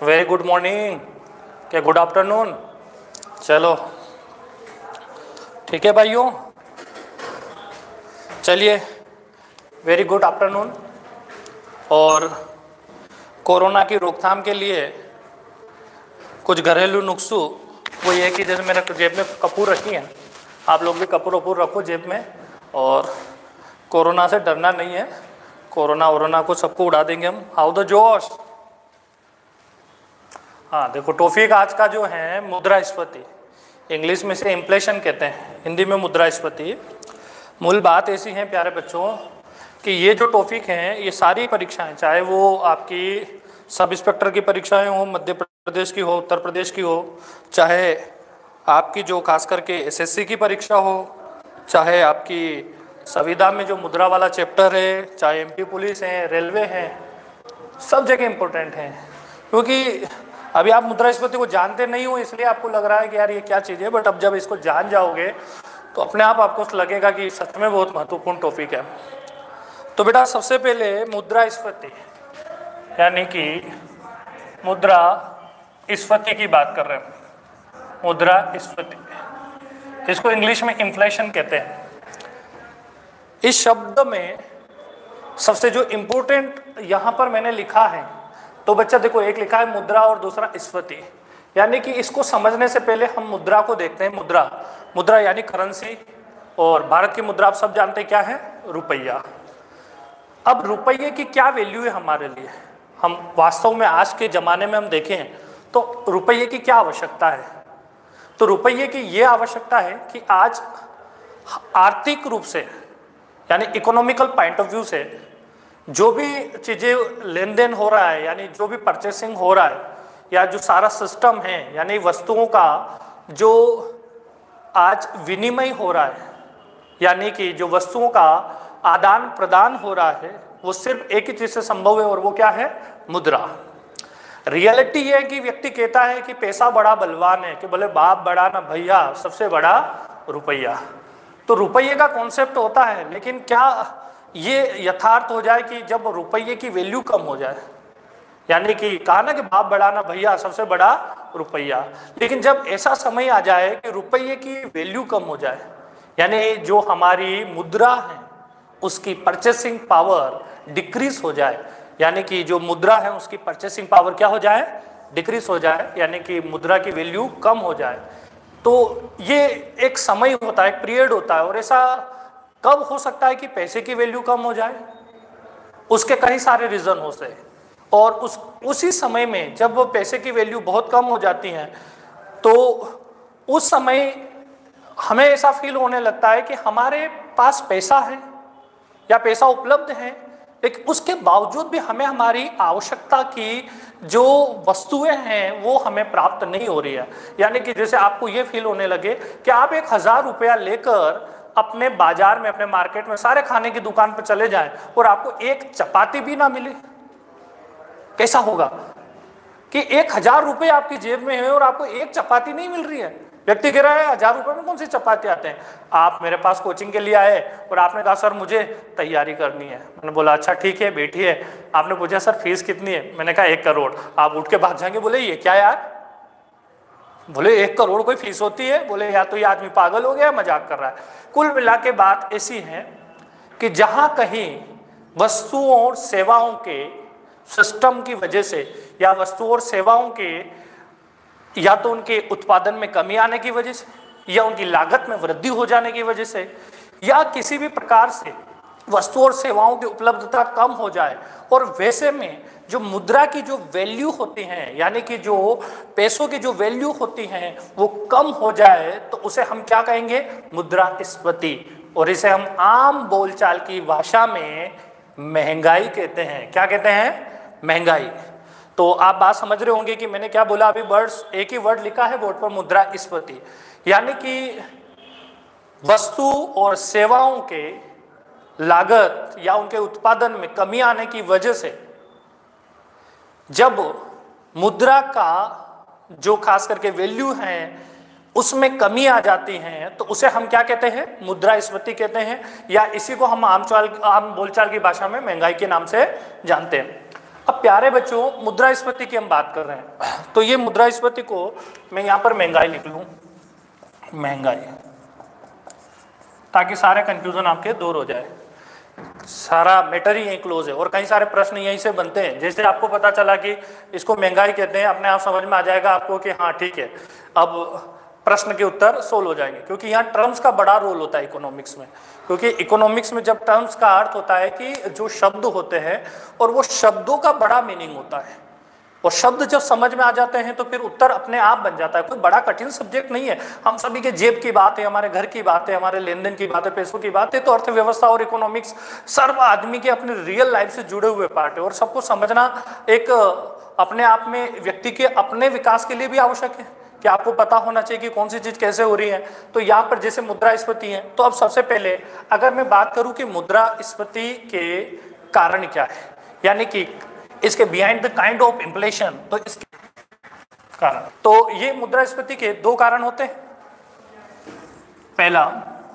Very good morning, क्या good afternoon. चलो ठीक है भाइयों, चलिए वेरी गुड आफ्टरनून। और कोरोना की रोकथाम के लिए कुछ घरेलू नुस्खे वो ये कि जैसे मेरे जेब में कपूर रखी है, आप लोग भी कपूर वपूर रखो जेब में। और कोरोना से डरना नहीं है, कोरोना को सबको उड़ा देंगे हम। हाउ द जोश। हाँ देखो, टॉपिक आज का जो है मुद्रास्फीति, इंग्लिश में से इन्फ्लेशन कहते हैं, हिंदी में मुद्रास्फीति। मूल बात ऐसी है प्यारे बच्चों कि ये जो टॉपिक हैं ये सारी परीक्षाएं, चाहे वो आपकी सब इंस्पेक्टर की परीक्षाएं हो, मध्य प्रदेश की हो, उत्तर प्रदेश की हो, चाहे आपकी जो खास करके एसएससी की परीक्षा हो, चाहे आपकी संविदा में जो मुद्रा वाला चैप्टर है, चाहे एमपी पुलिस है, रेलवे है, सब जगह इम्पोर्टेंट है। क्योंकि अभी आप मुद्रास्फीति को जानते नहीं हो इसलिए आपको लग रहा है कि यार ये क्या चीज़ है, बट अब जब इसको जान जाओगे तो अपने आप आपको लगेगा कि सच में बहुत महत्वपूर्ण टॉपिक है। तो बेटा सबसे पहले मुद्रास्फीति यानी कि मुद्रास्फीति की बात कर रहे हैं। मुद्रास्फीति, इसको इंग्लिश में इन्फ्लेशन कहते हैं। इस शब्द में सबसे जो इम्पोर्टेंट यहाँ पर मैंने लिखा है, तो बच्चा देखो, एक लिखा है मुद्रा और दूसरा स्फीति, यानी कि इसको समझने से पहले हम मुद्रा को देखते हैं। मुद्रा यानी करेंसी, और भारत की मुद्रा आप सब जानते हैं क्या है, रुपया। अब रुपये की क्या वैल्यू है हमारे लिए, हम वास्तव में आज के ज़माने में हम देखें तो रुपये की क्या आवश्यकता है। तो रुपये की ये आवश्यकता है कि आज आर्थिक रूप से यानी इकोनॉमिकल पॉइंट ऑफ व्यू से जो भी चीज़ें लेन देन हो रहा है, यानी जो भी परचेसिंग हो रहा है, या जो सारा सिस्टम है, यानी वस्तुओं का जो आज विनिमय हो रहा है, यानी कि जो वस्तुओं का आदान प्रदान हो रहा है, वो सिर्फ एक ही चीज़ से संभव है, और वो क्या है, मुद्रा। रियलिटी ये है कि व्यक्ति कहता है कि पैसा बड़ा बलवान है, कि बोले बाप बड़ा ना भैया, सबसे बड़ा रुपया। तो रुपये का कॉन्सेप्ट होता है, लेकिन क्या ये यथार्थ हो जाए कि जब रुपये की वैल्यू कम हो जाए, यानी कि कहा ना कि बाप बड़ा ना भैया, सबसे बड़ा रुपया। लेकिन जब ऐसा समय आ जाए कि रुपये की वैल्यू कम हो जाए, यानी जो हमारी मुद्रा है उसकी परचेसिंग पावर डिक्रीज हो जाए, यानी कि जो मुद्रा है उसकी परचेसिंग पावर क्या हो जाए, डिक्रीज हो जाए, यानी कि मुद्रा की वैल्यू कम हो जाए, तो ये एक समय होता है, एक पीरियड होता है। और ऐसा कब हो सकता है कि पैसे की वैल्यू कम हो जाए, उसके कई सारे रीजन हो सकते हैं। और उसी समय में जब वो पैसे की वैल्यू बहुत कम हो जाती है, तो उस समय हमें ऐसा फील होने लगता है कि हमारे पास पैसा है या पैसा उपलब्ध है, लेकिन उसके बावजूद भी हमें हमारी आवश्यकता की जो वस्तुएं हैं वो हमें प्राप्त नहीं हो रही है। यानी कि जैसे आपको ये फील होने लगे कि आप 1000 रुपया लेकर अपने बाजार में, अपने मार्केट में सारे खाने की दुकान पर चले जाएं और आपको एक चपाती भी ना मिले, कैसा होगा कि 1000 रुपये आपकी जेब में है और आपको एक चपाती नहीं मिल रही है। व्यक्ति कह रहा है 1000 रुपये में कौन सी चपाती आते हैं। आप मेरे पास कोचिंग के लिए आए और आपने कहा सर मुझे तैयारी करनी है। मैंने बोला अच्छा ठीक है बैठिए। आपने पूछा सर फीस कितनी है, मैंने कहा 1 करोड़। आप उठ के भाग जाएंगे, बोले ये क्या यार, बोले 1 करोड़ कोई फीस होती है, बोले या तो ये आदमी पागल हो गया, मजाक कर रहा है। कुल मिला के बात ऐसी है कि जहां कहीं वस्तुओं और सेवाओं के सिस्टम की वजह से, या वस्तुओं और सेवाओं के या तो उनके उत्पादन में कमी आने की वजह से, या उनकी लागत में वृद्धि हो जाने की वजह से, या किसी भी प्रकार से वस्तुओं और सेवाओं की उपलब्धता कम हो जाए, और वैसे में जो मुद्रा की जो वैल्यू होती हैं, यानी कि जो पैसों की जो वैल्यू होती हैं वो कम हो जाए, तो उसे हम क्या कहेंगे, मुद्रास्फीति। और इसे हम आम बोलचाल की भाषा में महंगाई कहते हैं। क्या कहते हैं, महंगाई। तो आप बात समझ रहे होंगे कि मैंने क्या बोला अभी, वर्ड्स एक ही वर्ड लिखा है बोर्ड पर, मुद्रास्फीति, यानी कि वस्तु और सेवाओं के लागत या उनके उत्पादन में कमी आने की वजह से जब मुद्रा का जो खास करके वैल्यू है उसमें कमी आ जाती है, तो उसे हम क्या कहते हैं, मुद्रास्फीति कहते हैं, या इसी को हम आम बोलचाल की भाषा में महंगाई के नाम से जानते हैं। अब प्यारे बच्चों, मुद्रास्फीति की हम बात कर रहे हैं, तो ये मुद्रास्फीति को मैं यहाँ पर महंगाई लिख लूँ, महंगाई, ताकि सारे कंफ्यूजन आपके दूर हो जाए। सारा मैटर ही यहीं क्लोज है और कई सारे प्रश्न यहीं से बनते हैं। जैसे आपको पता चला कि इसको महंगाई कहते हैं, अपने आप समझ में आ जाएगा आपको कि हाँ ठीक है, अब प्रश्न के उत्तर सोल्व हो जाएंगे, क्योंकि यहाँ टर्म्स का बड़ा रोल होता है इकोनॉमिक्स में। क्योंकि इकोनॉमिक्स में जब टर्म्स का अर्थ होता है कि जो शब्द होते हैं और वो शब्दों का बड़ा मीनिंग होता है, और शब्द जब समझ में आ जाते हैं तो फिर उत्तर अपने आप बन जाता है। कोई बड़ा कठिन सब्जेक्ट नहीं है, हम सभी के जेब की बात है, हमारे घर की बात है, हमारे लेन देन की बात है, पैसों की बात है। तो अर्थव्यवस्था और इकोनॉमिक्स सर्व आदमी के अपने रियल लाइफ से जुड़े हुए पार्ट है, और सबको समझना एक अपने आप में व्यक्ति के अपने विकास के लिए भी आवश्यक है कि आपको पता होना चाहिए कि कौन सी चीज कैसे हो रही है। तो यहाँ पर जैसे मुद्रास्फीति है, तो अब सबसे पहले अगर मैं बात करूं कि मुद्रास्फीति के कारण क्या है, यानी कि इसके behind the kind of inflation, तो इसके कारण, तो ये मुद्रास्फीति के दो कारण होते हैं। पहला,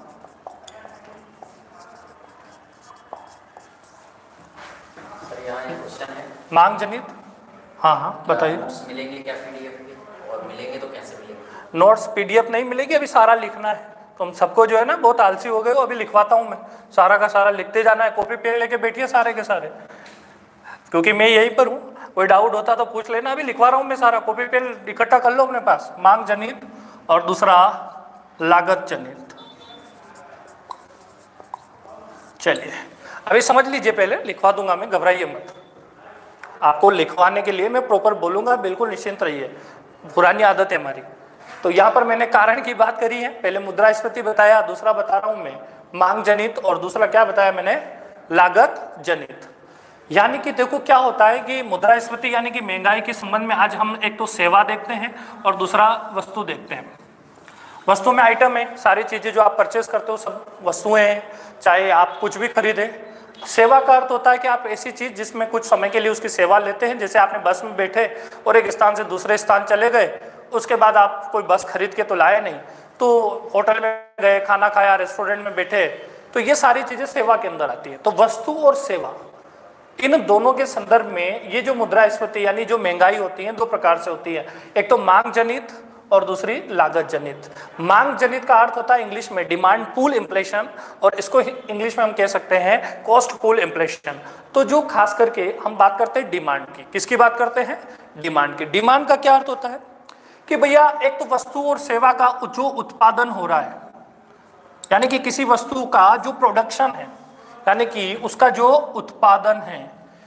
मांग जनित। हाँ बताइए। मिलेंगे क्या पीडीएफ में, और मिलेंगे तो कैसे मिलेंगे? नोट्स पीडीएफ नहीं मिलेगी, अभी सारा लिखना है। तुम सबको जो है ना बहुत आलसी हो गए हो, अभी लिखवाता हूँ मैं, सारा का सारा लिखते जाना है। कॉपी पेन लेके बैठिए सारे के सारे, क्योंकि मैं यहीं पर हूँ, कोई डाउट होता तो पूछ लेना। अभी लिखवा रहा हूँ मैं सारा, कॉपी पेन इकट्ठा कर लो अपने पास। मांग जनित और दूसरा लागत जनित। चलिए अभी समझ लीजिए, पहले लिखवा दूंगा मैं, घबराइए मत। आपको लिखवाने के लिए मैं प्रॉपर बोलूंगा, बिल्कुल निश्चिंत रहिए, पुरानी आदत है हमारी। तो यहाँ पर मैंने कारण की बात करी है, पहले मुद्रास्फीति बताया, दूसरा बता रहा हूँ मैं मांग जनित, और दूसरा क्या बताया मैंने, लागत जनित। यानी कि देखो क्या होता है कि मुद्रास्फीति यानी कि महंगाई के संबंध में आज हम एक तो सेवा देखते हैं और दूसरा वस्तु देखते हैं। वस्तु में आइटम है, सारी चीजें जो आप परचेस करते हो सब वस्तुएं हैं, चाहे आप कुछ भी खरीदें। सेवा का अर्थ होता है कि आप ऐसी चीज जिसमें कुछ समय के लिए उसकी सेवा लेते हैं। जैसे आपने बस में बैठे और एक स्थान से दूसरे स्थान चले गए, उसके बाद आप कोई बस खरीद के तो लाए नहीं, तो होटल में गए, खाना खाया, रेस्टोरेंट में बैठे, तो ये सारी चीजें सेवा के अंदर आती है। तो वस्तु और सेवा, इन दोनों के संदर्भ में ये जो मुद्रास्फीति यानी जो महंगाई होती है, दो प्रकार से होती है। एक तो मांग जनित और दूसरी लागत जनित। मांग जनित का अर्थ होता है इंग्लिश में डिमांड पूल इन्फ्लेशन, और इसको इंग्लिश में हम कह सकते हैं कॉस्ट पूल इन्फ्लेशन। तो जो खास करके हम बात करते हैं डिमांड की, किसकी बात करते हैं, डिमांड की। डिमांड का क्या अर्थ होता है कि भैया एक तो वस्तु और सेवा का जो उत्पादन हो रहा है, यानी कि किसी वस्तु का जो प्रोडक्शन है, यानी कि उसका जो उत्पादन है,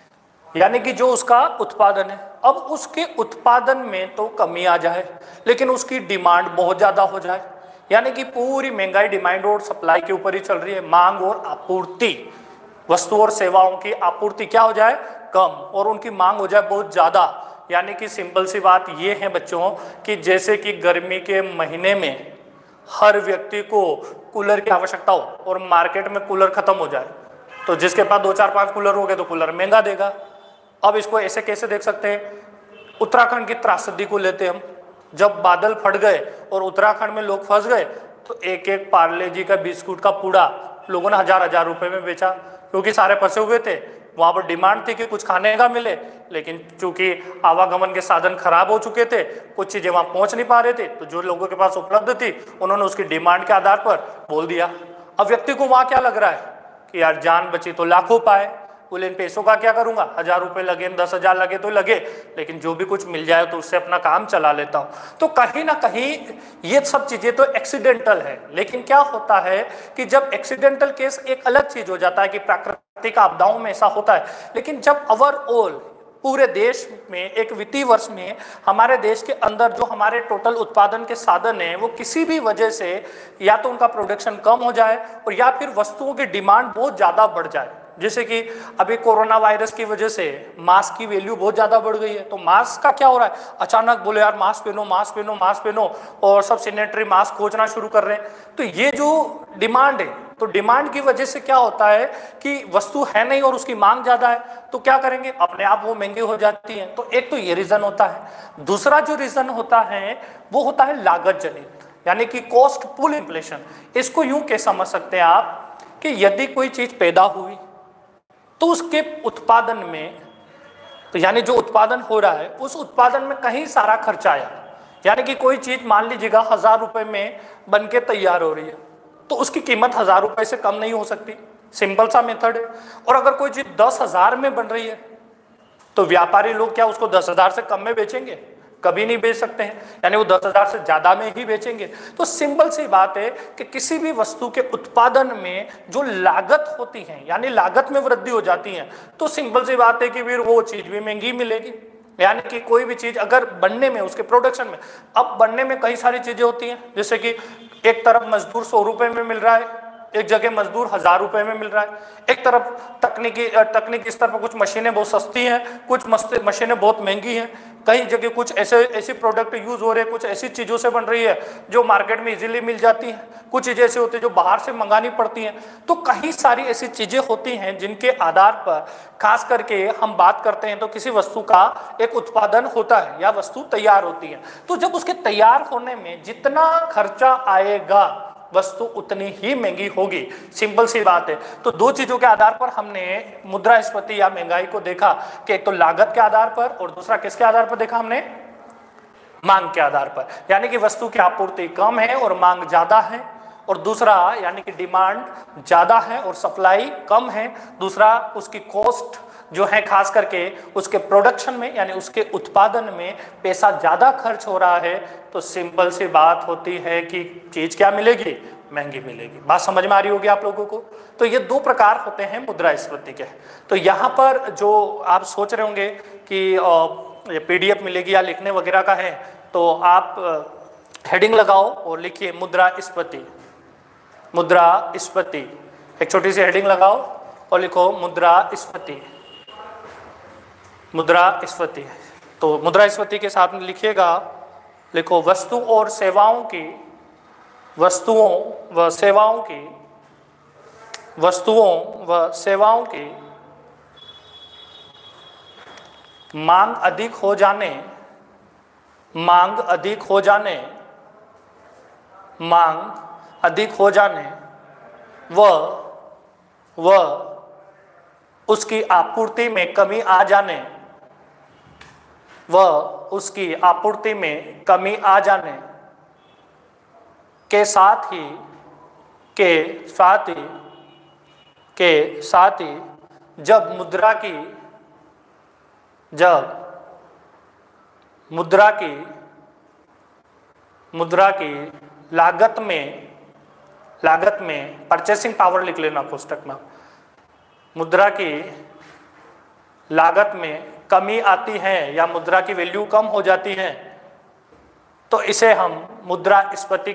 यानी कि जो उसका उत्पादन है, अब उसके उत्पादन में तो कमी आ जाए लेकिन उसकी डिमांड बहुत ज्यादा हो जाए, यानी कि पूरी महंगाई डिमांड और सप्लाई के ऊपर ही चल रही है। मांग और आपूर्ति, वस्तु और सेवाओं की आपूर्ति क्या हो जाए, कम, और उनकी मांग हो जाए बहुत ज्यादा। यानी कि सिंपल सी बात ये है बच्चों कि जैसे कि गर्मी के महीने में हर व्यक्ति को कूलर की आवश्यकता हो और मार्केट में कूलर खत्म हो जाए, तो जिसके पास 2 4 5 कूलर हो गए तो कूलर महंगा देगा। अब इसको ऐसे कैसे देख सकते हैं, उत्तराखंड की त्रासदी को लेते हम, जब बादल फट गए और उत्तराखंड में लोग फंस गए, तो एक एक पार्ले जी का बिस्कुट का पूड़ा लोगों ने 1000 रुपए में बेचा, क्योंकि सारे फंसे हुए थे। वहां पर डिमांड थी कि कुछ खाने का मिले, लेकिन चूंकि आवागमन के साधन खराब हो चुके थे, कुछ चीजें वहां पहुंच नहीं पा रहे थे, तो जो लोगों के पास उपलब्ध थी उन्होंने उसकी डिमांड के आधार पर बोल दिया। अब व्यक्ति को वहां क्या लग रहा है कि यार जान बची तो लाखों पाए, बोले इन पैसों का क्या करूंगा, 1000 रुपए लगे, 10,000 लगे तो लगे, लेकिन जो भी कुछ मिल जाए तो उससे अपना काम चला लेता हूं। तो कहीं ना कहीं ये सब चीजें तो एक्सीडेंटल है, लेकिन क्या होता है कि जब एक्सीडेंटल केस एक अलग चीज हो जाता है कि प्राकृतिक आपदाओं में ऐसा होता है, लेकिन जब ओवरऑल पूरे देश में एक वित्तीय वर्ष में हमारे देश के अंदर जो हमारे टोटल उत्पादन के साधन हैं वो किसी भी वजह से या तो उनका प्रोडक्शन कम हो जाए और या फिर वस्तुओं की डिमांड बहुत ज़्यादा बढ़ जाए, जैसे कि अभी कोरोना वायरस की वजह से मास्क की वैल्यू बहुत ज़्यादा बढ़ गई है, तो मास्क का क्या हो रहा है, अचानक बोले यार मास्क पहनो मास्क पहनो मास्क पहनो, और सब सैनिटरी मास्क खोजना शुरू कर रहे हैं। तो ये जो डिमांड है, तो डिमांड की वजह से क्या होता है कि वस्तु है नहीं और उसकी मांग ज़्यादा है, तो क्या करेंगे, अपने आप वो महंगी हो जाती है। तो एक तो ये रीज़न होता है। दूसरा जो रीज़न होता है वो होता है लागत जनित, यानी कि कॉस्ट पुल इन्फ्लेशन। इसको यूं कह समझ सकते हैं आप कि यदि कोई चीज़ पैदा हुई तो उसके उत्पादन में तो यानी जो उत्पादन हो रहा है उस उत्पादन में कहीं सारा खर्चा आया, यानी कि कोई चीज मान लीजिएगा 1000 रुपए में बन के तैयार हो रही है तो उसकी कीमत 1000 रुपए से कम नहीं हो सकती, सिंपल सा मेथड है। और अगर कोई चीज 10,000 में बन रही है तो व्यापारी लोग क्या उसको 10,000 से कम में बेचेंगे? कभी नहीं बेच सकते हैं, यानी वो 10,000 से ज्यादा में ही बेचेंगे। तो सिंपल सी बात है कि किसी भी वस्तु के उत्पादन में जो लागत होती है, यानी लागत में वृद्धि हो जाती है, तो सिंपल सी बात है कि फिर वो चीज भी महंगी मिलेगी। यानी कि कोई भी चीज अगर बनने में, उसके प्रोडक्शन में, अब बनने में कई सारी चीजें होती हैं, जैसे कि एक तरफ मजदूर 100 रुपए में मिल रहा है, एक जगह मजदूर 1000 रुपए में मिल रहा है, एक तरफ तकनीकी स्तर पर कुछ मशीनें बहुत सस्ती हैं, कुछ मशीनें बहुत महंगी हैं, कई जगह कुछ ऐसी प्रोडक्ट यूज हो रहे हैं, कुछ ऐसी चीजों से बन रही है जो मार्केट में इजीली मिल जाती हैं, कुछ चीजें ऐसी होती है जो बाहर से मंगानी पड़ती हैं। तो कई सारी ऐसी चीजें होती हैं जिनके आधार पर खास करके हम बात करते हैं तो किसी वस्तु का एक उत्पादन होता है या वस्तु तैयार होती है। तो जब उसके तैयार होने में जितना खर्चा आएगा वस्तु उतनी ही महंगी होगी, सिंपल सी बात है। तो दो चीजों के आधार पर हमने मुद्रास्फीति या महंगाई को देखा कि एक तो लागत के आधार पर और दूसरा किसके आधार पर देखा हमने? मांग के आधार पर, यानी कि वस्तु की आपूर्ति कम है और मांग ज्यादा है, और दूसरा यानी कि डिमांड ज्यादा है और सप्लाई कम है, दूसरा उसकी कॉस्ट जो है खास करके उसके प्रोडक्शन में यानी उसके उत्पादन में पैसा ज्यादा खर्च हो रहा है, तो सिंपल सी बात होती है कि चीज क्या मिलेगी? महंगी मिलेगी। बात समझ में आ रही होगी आप लोगों को? तो ये दो प्रकार होते हैं मुद्रास्फीति के। तो यहाँ पर जो आप सोच रहे होंगे कि ये पीडीएफ मिलेगी या लिखने वगैरह का है, तो आप हेडिंग लगाओ और लिखिए मुद्रास्फीति। मुद्रास्फीति एक छोटी सी हेडिंग लगाओ और लिखो मुद्रास्फीति। मुद्रास्फीति, तो मुद्रास्फीति के साथ में लिखिएगा, लिखो वस्तुओं व सेवाओं की मांग अधिक हो जाने व उसकी आपूर्ति में कमी आ जाने के साथ ही जब मुद्रा की लागत में परचेसिंग पावर लिख लेना कोष्टक में, मुद्रा की लागत में कमी आती है या मुद्रा की वैल्यू कम हो जाती है, तो इसे हम मुद्रास्फीति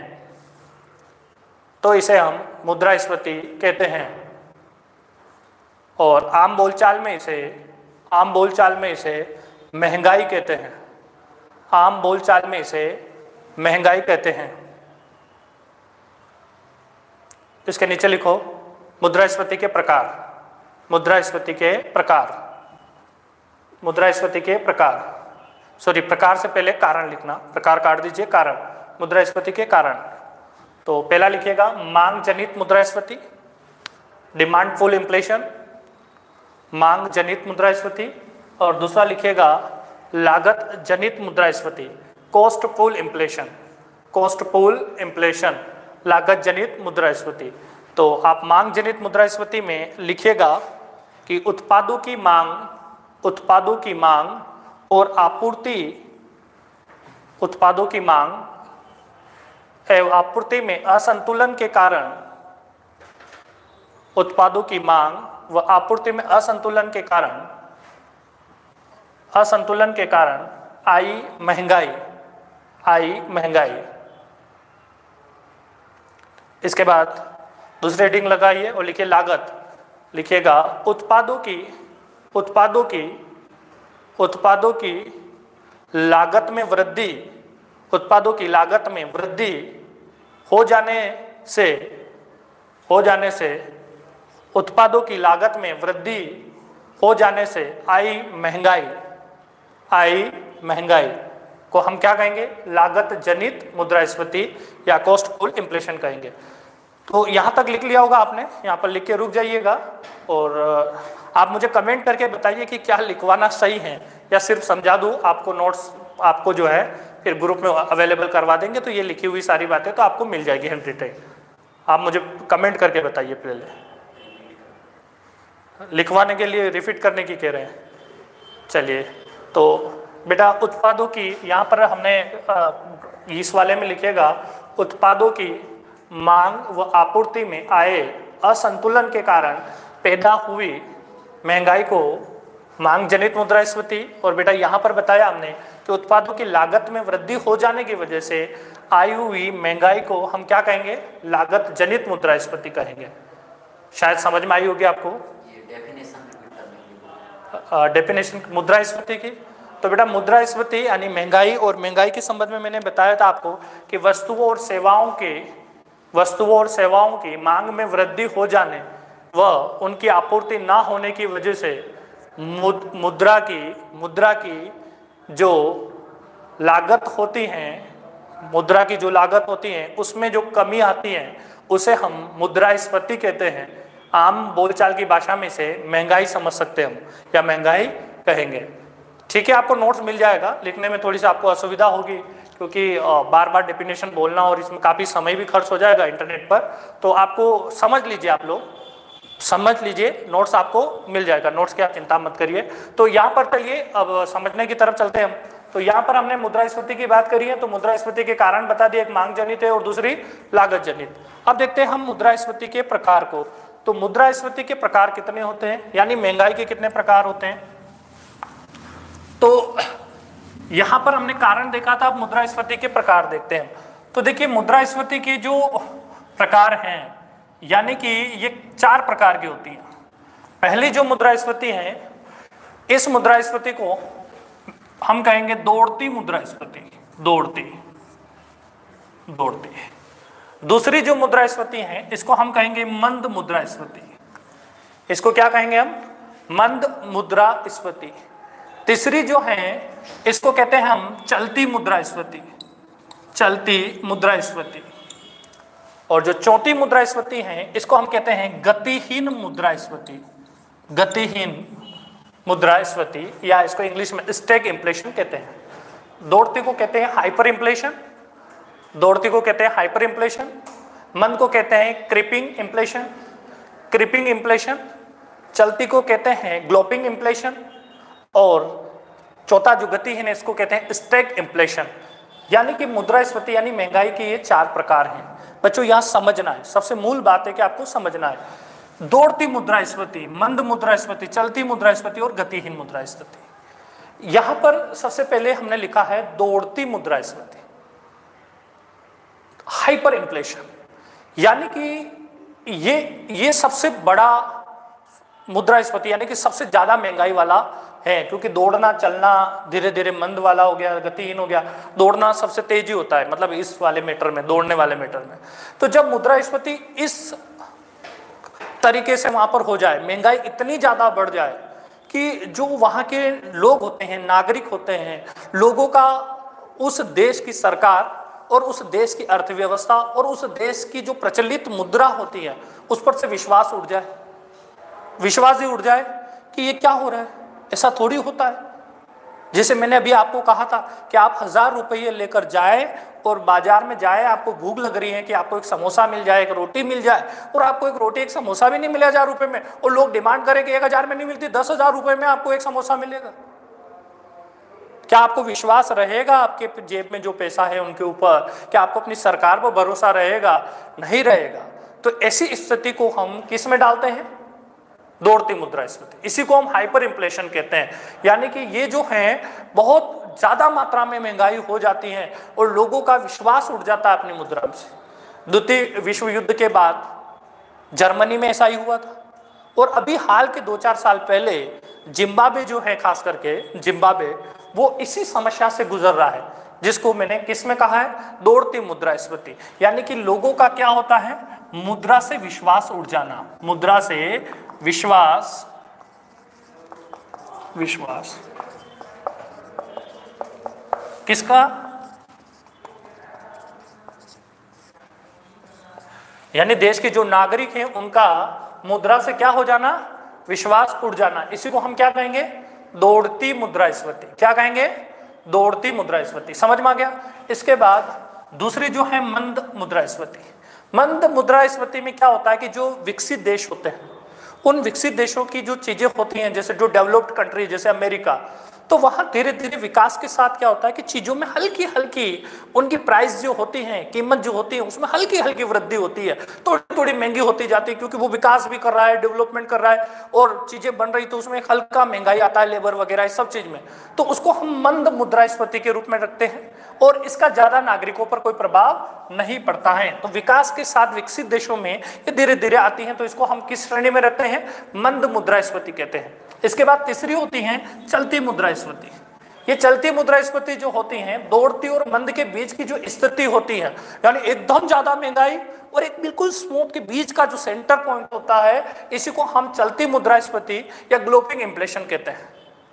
कहते हैं। और आम बोलचाल में इसे महंगाई कहते हैं। इसके नीचे लिखो मुद्रास्फीति के प्रकार। सॉरी, प्रकार से पहले कारण लिखना, प्रकार काट दीजिए, कारण, मुद्रास्फीति के कारण। तो पहला लिखिएगा मांग जनित मुद्रास्फीति, डिमांडफुल इन्फ्लेशन, मांग जनित मुद्रास्फीति, और दूसरा लिखिएगा लागत जनित मुद्रास्फीति, कॉस्टफुल इन्फ्लेशन, लागत जनित मुद्रास्फीति। तो आप मांग जनित मुद्रास्फीति में लिखिएगा कि उत्पादों की मांग और आपूर्ति में असंतुलन के कारण, उत्पादों की मांग व आपूर्ति में असंतुलन के कारण आई महंगाई। इसके बाद दूसरी हेडिंग लगाइए और लिखिए लागत। लिखिएगा उत्पादों की लागत में वृद्धि हो जाने से आई महंगाई को हम क्या कहेंगे? लागत जनित मुद्रास्फीति या कॉस्टफुल इन्फ्लेशन कहेंगे। तो यहाँ तक लिख लिया होगा आपने, यहाँ पर लिख के रुक जाइएगा और आप मुझे कमेंट करके बताइए कि क्या लिखवाना सही है या सिर्फ समझा दूँ आपको। नोट्स आपको जो है फिर ग्रुप में अवेलेबल करवा देंगे, तो ये लिखी हुई सारी बातें तो आपको मिल जाएगी हैंड रिटन। आप मुझे कमेंट करके बताइए पहले, लिखवाने के लिए रिपीट करने की कह रहे हैं। चलिए, तो बेटा उत्पादों की, यहाँ पर हमने इस वाले में लिखेगा उत्पादों की मांग व आपूर्ति में आए असंतुलन के कारण पैदा हुई महंगाई को मांग जनित मुद्रास्फीति, और बेटा यहाँ पर बताया हमने कि उत्पादों की लागत में वृद्धि हो जाने की वजह से आई हुई महंगाई को हम क्या कहेंगे, लागत जनित मुद्रास्फीति कहेंगे। शायद समझ में आई होगी आपको डेफिनेशन मुद्रास्फीति की। तो बेटा मुद्रास्फीति यानी महंगाई, और महंगाई के संबंध में मैंने बताया था आपको कि वस्तुओं और सेवाओं की मांग में वृद्धि हो जाने व उनकी आपूर्ति ना होने की वजह से मुद्रा की जो लागत होती है उसमें जो कमी आती है उसे हम मुद्रास्फीति कहते हैं। आम बोलचाल की भाषा में से महंगाई समझ सकते हैं हम, या महंगाई कहेंगे। ठीक है, आपको नोट्स मिल जाएगा, लिखने में थोड़ी सी आपको असुविधा होगी क्योंकि बार बार डेफिनेशन बोलना और इसमें काफ़ी समय भी खर्च हो जाएगा इंटरनेट पर। तो आपको समझ लीजिए, आप लोग समझ लीजिए, नोट्स आपको मिल जाएगा, नोट्स की आप चिंता मत करिए। तो यहाँ पर चलिए अब समझने की तरफ चलते हैं हम। तो यहाँ पर हमने मुद्रास्फीति की बात करी है, तो मुद्रास्फीति के कारण बता दिए, एक मांग जनित है और दूसरी लागत जनित। अब देखते हैं हम मुद्रास्फीति के प्रकार को। तो मुद्रास्फीति के प्रकार कितने होते हैं, यानी महंगाई के कितने प्रकार होते हैं। तो यहाँ पर हमने कारण देखा था, अब मुद्रास्फीति के प्रकार देखते हैं। तो देखिए मुद्रास्फीति के जो प्रकार हैं, यानी कि ये 4 प्रकार की होती है। पहली जो मुद्रास्फीति है, इस मुद्रास्फीति को हम कहेंगे दौड़ती मुद्रास्फीति, दौड़ती। दूसरी जो मुद्रास्फीति है, इसको हम कहेंगे मंद मुद्रास्फीति। इसको क्या कहेंगे हम, मंद मुद्रास्फीति। तीसरी जो है, इसको कहते हैं हम चलती मुद्रास्फीति। और जो चौथी मुद्रास्फीति है, इसको हम कहते हैं गतिहीन मुद्रास्फीति, या इसको इंग्लिश में स्टैग इन्फ्लेशन कहते हैं। दौड़ती को कहते हैं हाइपर इन्फ्लेशन, मंद को कहते हैं क्रीपिंग इन्फ्लेशन, चलती को कहते हैं ग्लोपिंग इन्फ्लेशन, और चौथा जो गतिहीन है इसको कहते हैं स्टैग इन्फ्लेशन। यानी कि मुद्रास्फीति यानी महंगाई के ये 4 प्रकार हैं। बच्चों यहाँ समझना है, सबसे मूल बात है कि आपको समझना है, दौड़ती मुद्रास्फीति, मंद मुद्रास्फीति, चलती मुद्रास्फीति और गतिहीन मुद्रास्फीति। यहाँ पर सबसे पहले हमने लिखा है दौड़ती मुद्रास्फीति, हाइपर इन्फ्लेशन, यानी कि ये सबसे बड़ा मुद्रास्फीति, यानी कि सबसे ज्यादा महंगाई वाला है, क्योंकि दौड़ना चलना धीरे धीरे मंद वाला हो गया, गतिहीन हो गया, दौड़ना सबसे तेजी होता है, मतलब इस वाले मीटर में, दौड़ने वाले मीटर में। तो जब मुद्रास्फीति इस तरीके से वहां पर हो जाए, महंगाई इतनी ज्यादा बढ़ जाए कि जो वहां के लोग होते हैं, नागरिक होते हैं, लोगों का उस देश की सरकार और उस देश की अर्थव्यवस्था और उस देश की जो प्रचलित मुद्रा होती है उस पर से विश्वास उठ जाए कि ये क्या हो रहा है, ऐसा थोड़ी होता है। जैसे मैंने अभी आपको कहा था कि आप 1000 रुपये लेकर जाए और बाजार में जाए, आपको भूख लग रही है कि आपको एक समोसा मिल जाए, एक रोटी मिल जाए, और आपको एक रोटी एक समोसा भी नहीं मिला 1000 रुपये में, और लोग डिमांड करें कि 1000 में नहीं मिलती, 10,000 रुपये में आपको एक समोसा मिलेगा। क्या आपको विश्वास रहेगा आपके जेब में जो पैसा है उनके ऊपर? क्या आपको अपनी सरकार पर भरोसा रहेगा? नहीं रहेगा। तो ऐसी स्थिति को हम किस में डालते हैं? दौड़ती मुद्रास्फीति। इसी को हम हाइपर इन्फ्लेशन कहते हैं, यानी कि ये जो है बहुत ज्यादा मात्रा में महंगाई हो जाती है और लोगों का विश्वास उठ जाता है अपनी मुद्रा से। द्वितीय विश्व युद्ध के बाद जर्मनी में ऐसा ही हुआ था, और अभी हाल के 2-4 साल पहले जिम्बाब्वे जो है, खास करके जिम्बाब्वे, वो इसी समस्या से गुजर रहा है, जिसको मैंने किस में कहा है? दौड़ती मुद्रास्फीति। यानी कि लोगों का क्या होता है? मुद्रा से विश्वास उठ जाना, मुद्रा से विश्वास किसका? यानी देश के जो नागरिक हैं उनका मुद्रा से क्या हो जाना, विश्वास उड़ जाना, इसी को हम क्या कहेंगे, दौड़ती मुद्रास्फीति। क्या कहेंगे, दौड़ती मुद्रास्फीति। समझ में आ गया। इसके बाद दूसरी जो है मंद मुद्रास्फीति। मंद मुद्रास्फीति में क्या होता है कि जो विकसित देश होते हैं, उन विकसित देशों की जो चीजें होती हैं, जैसे जो डेवलप्ड कंट्री जैसे अमेरिका, तो वहां धीरे धीरे विकास के साथ क्या होता है कि चीजों में हल्की हल्की उनकी प्राइस जो होती है, कीमत जो होती है, उसमें हल्की हल्की वृद्धि होती है, थोड़ी थोड़ी महंगी होती जाती है, क्योंकि वो विकास भी कर रहा है, डेवलपमेंट कर रहा है और चीजें बन रही, तो उसमें हल्का महंगाई आता है, लेबर वगैरह इस सब चीज में, तो उसको हम मंद मुद्रास्फीति के रूप में रखते हैं और इसका ज्यादा नागरिकों पर कोई प्रभाव नहीं पड़ता है। तो विकास के साथ विकसित देशों में ये धीरे धीरे आती है, तो इसको हम किस श्रेणी में रखते हैं, मंद मुद्रास्फीति कहते हैं। इसके बाद तीसरी होती है चलती मुद्रास्फीति। ये चलती मुद्रास्फीति जो होती है, दौड़ती और मंद के बीच की जो स्थिति होती है, यानी एकदम ज्यादा महंगाई और एक बिल्कुल स्मूथ के बीच का जो सेंटर पॉइंट होता है, इसी को हम चलती मुद्रास्फीति या ग्लोपिंग इन्फ्लेशन कहते हैं।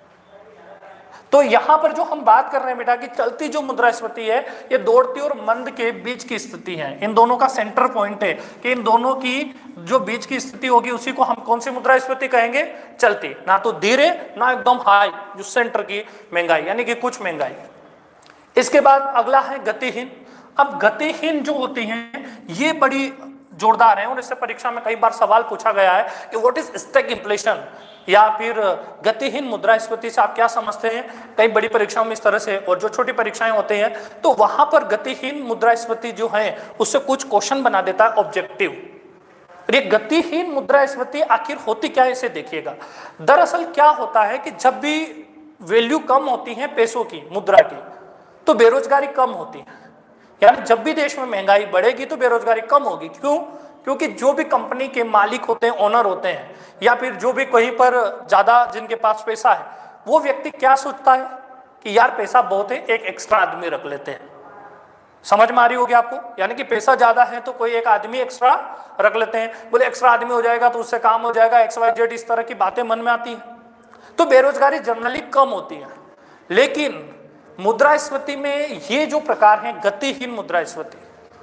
तो यहां पर जो हम बात कर रहे हैं बेटा कि चलती जो मुद्रास्फीति है, ये दौड़ती और मंद के बीच की स्थिति है, इन दोनों का सेंटर पॉइंट है कि इन दोनों की जो बीच की स्थिति होगी उसी को हम कौन सी मुद्रास्फीति कहेंगे, चलती, ना तो धीरे ना एकदम हाई, जो सेंटर की महंगाई यानी कि कुछ महंगाई। इसके बाद अगला है गतिहीन। अब गतिहीन जो होती हैं ये बड़ी जोरदार है और इससे परीक्षा में कई बार सवाल पूछा गया है कि व्हाट इज स्टैग इन्फ्लेशन या फिर गतिहीन मुद्रास्फीति से आप क्या समझते हैं। कई बड़ी परीक्षाओं में इस तरह से और जो छोटी परीक्षाएं होती हैं तो वहां पर गतिहीन मुद्रास्फीति जो है उससे कुछ क्वेश्चन बना देता है ऑब्जेक्टिव। ये गतिहीन मुद्रास्फीति आखिर होती क्या है इसे देखिएगा। दरअसल क्या होता है कि जब भी वैल्यू कम होती है पैसों की, मुद्रा की, तो बेरोजगारी कम होती है। यानी जब भी देश में महंगाई बढ़ेगी तो बेरोजगारी कम होगी। क्यों? क्योंकि जो भी कंपनी के मालिक होते हैं, ओनर होते हैं, या फिर जो भी कहीं पर ज्यादा जिनके पास पैसा है, वो व्यक्ति क्या सोचता है कि यार पैसा बहुत है, एक एक्स्ट्रा आदमी रख लेते हैं। समझ में आ रही होगी आपको। यानी कि पैसा ज्यादा है तो कोई एक आदमी एक्स्ट्रा रख लेते हैं, बोले एक्स्ट्रा आदमी हो जाएगा तो उससे काम हो जाएगा, XYZ इस तरह की बातें मन में आती है। तो बेरोजगारी जनरली कम होती है। लेकिन मुद्रास्फीति में ये जो प्रकार है गतिहीन मुद्रास्फीति,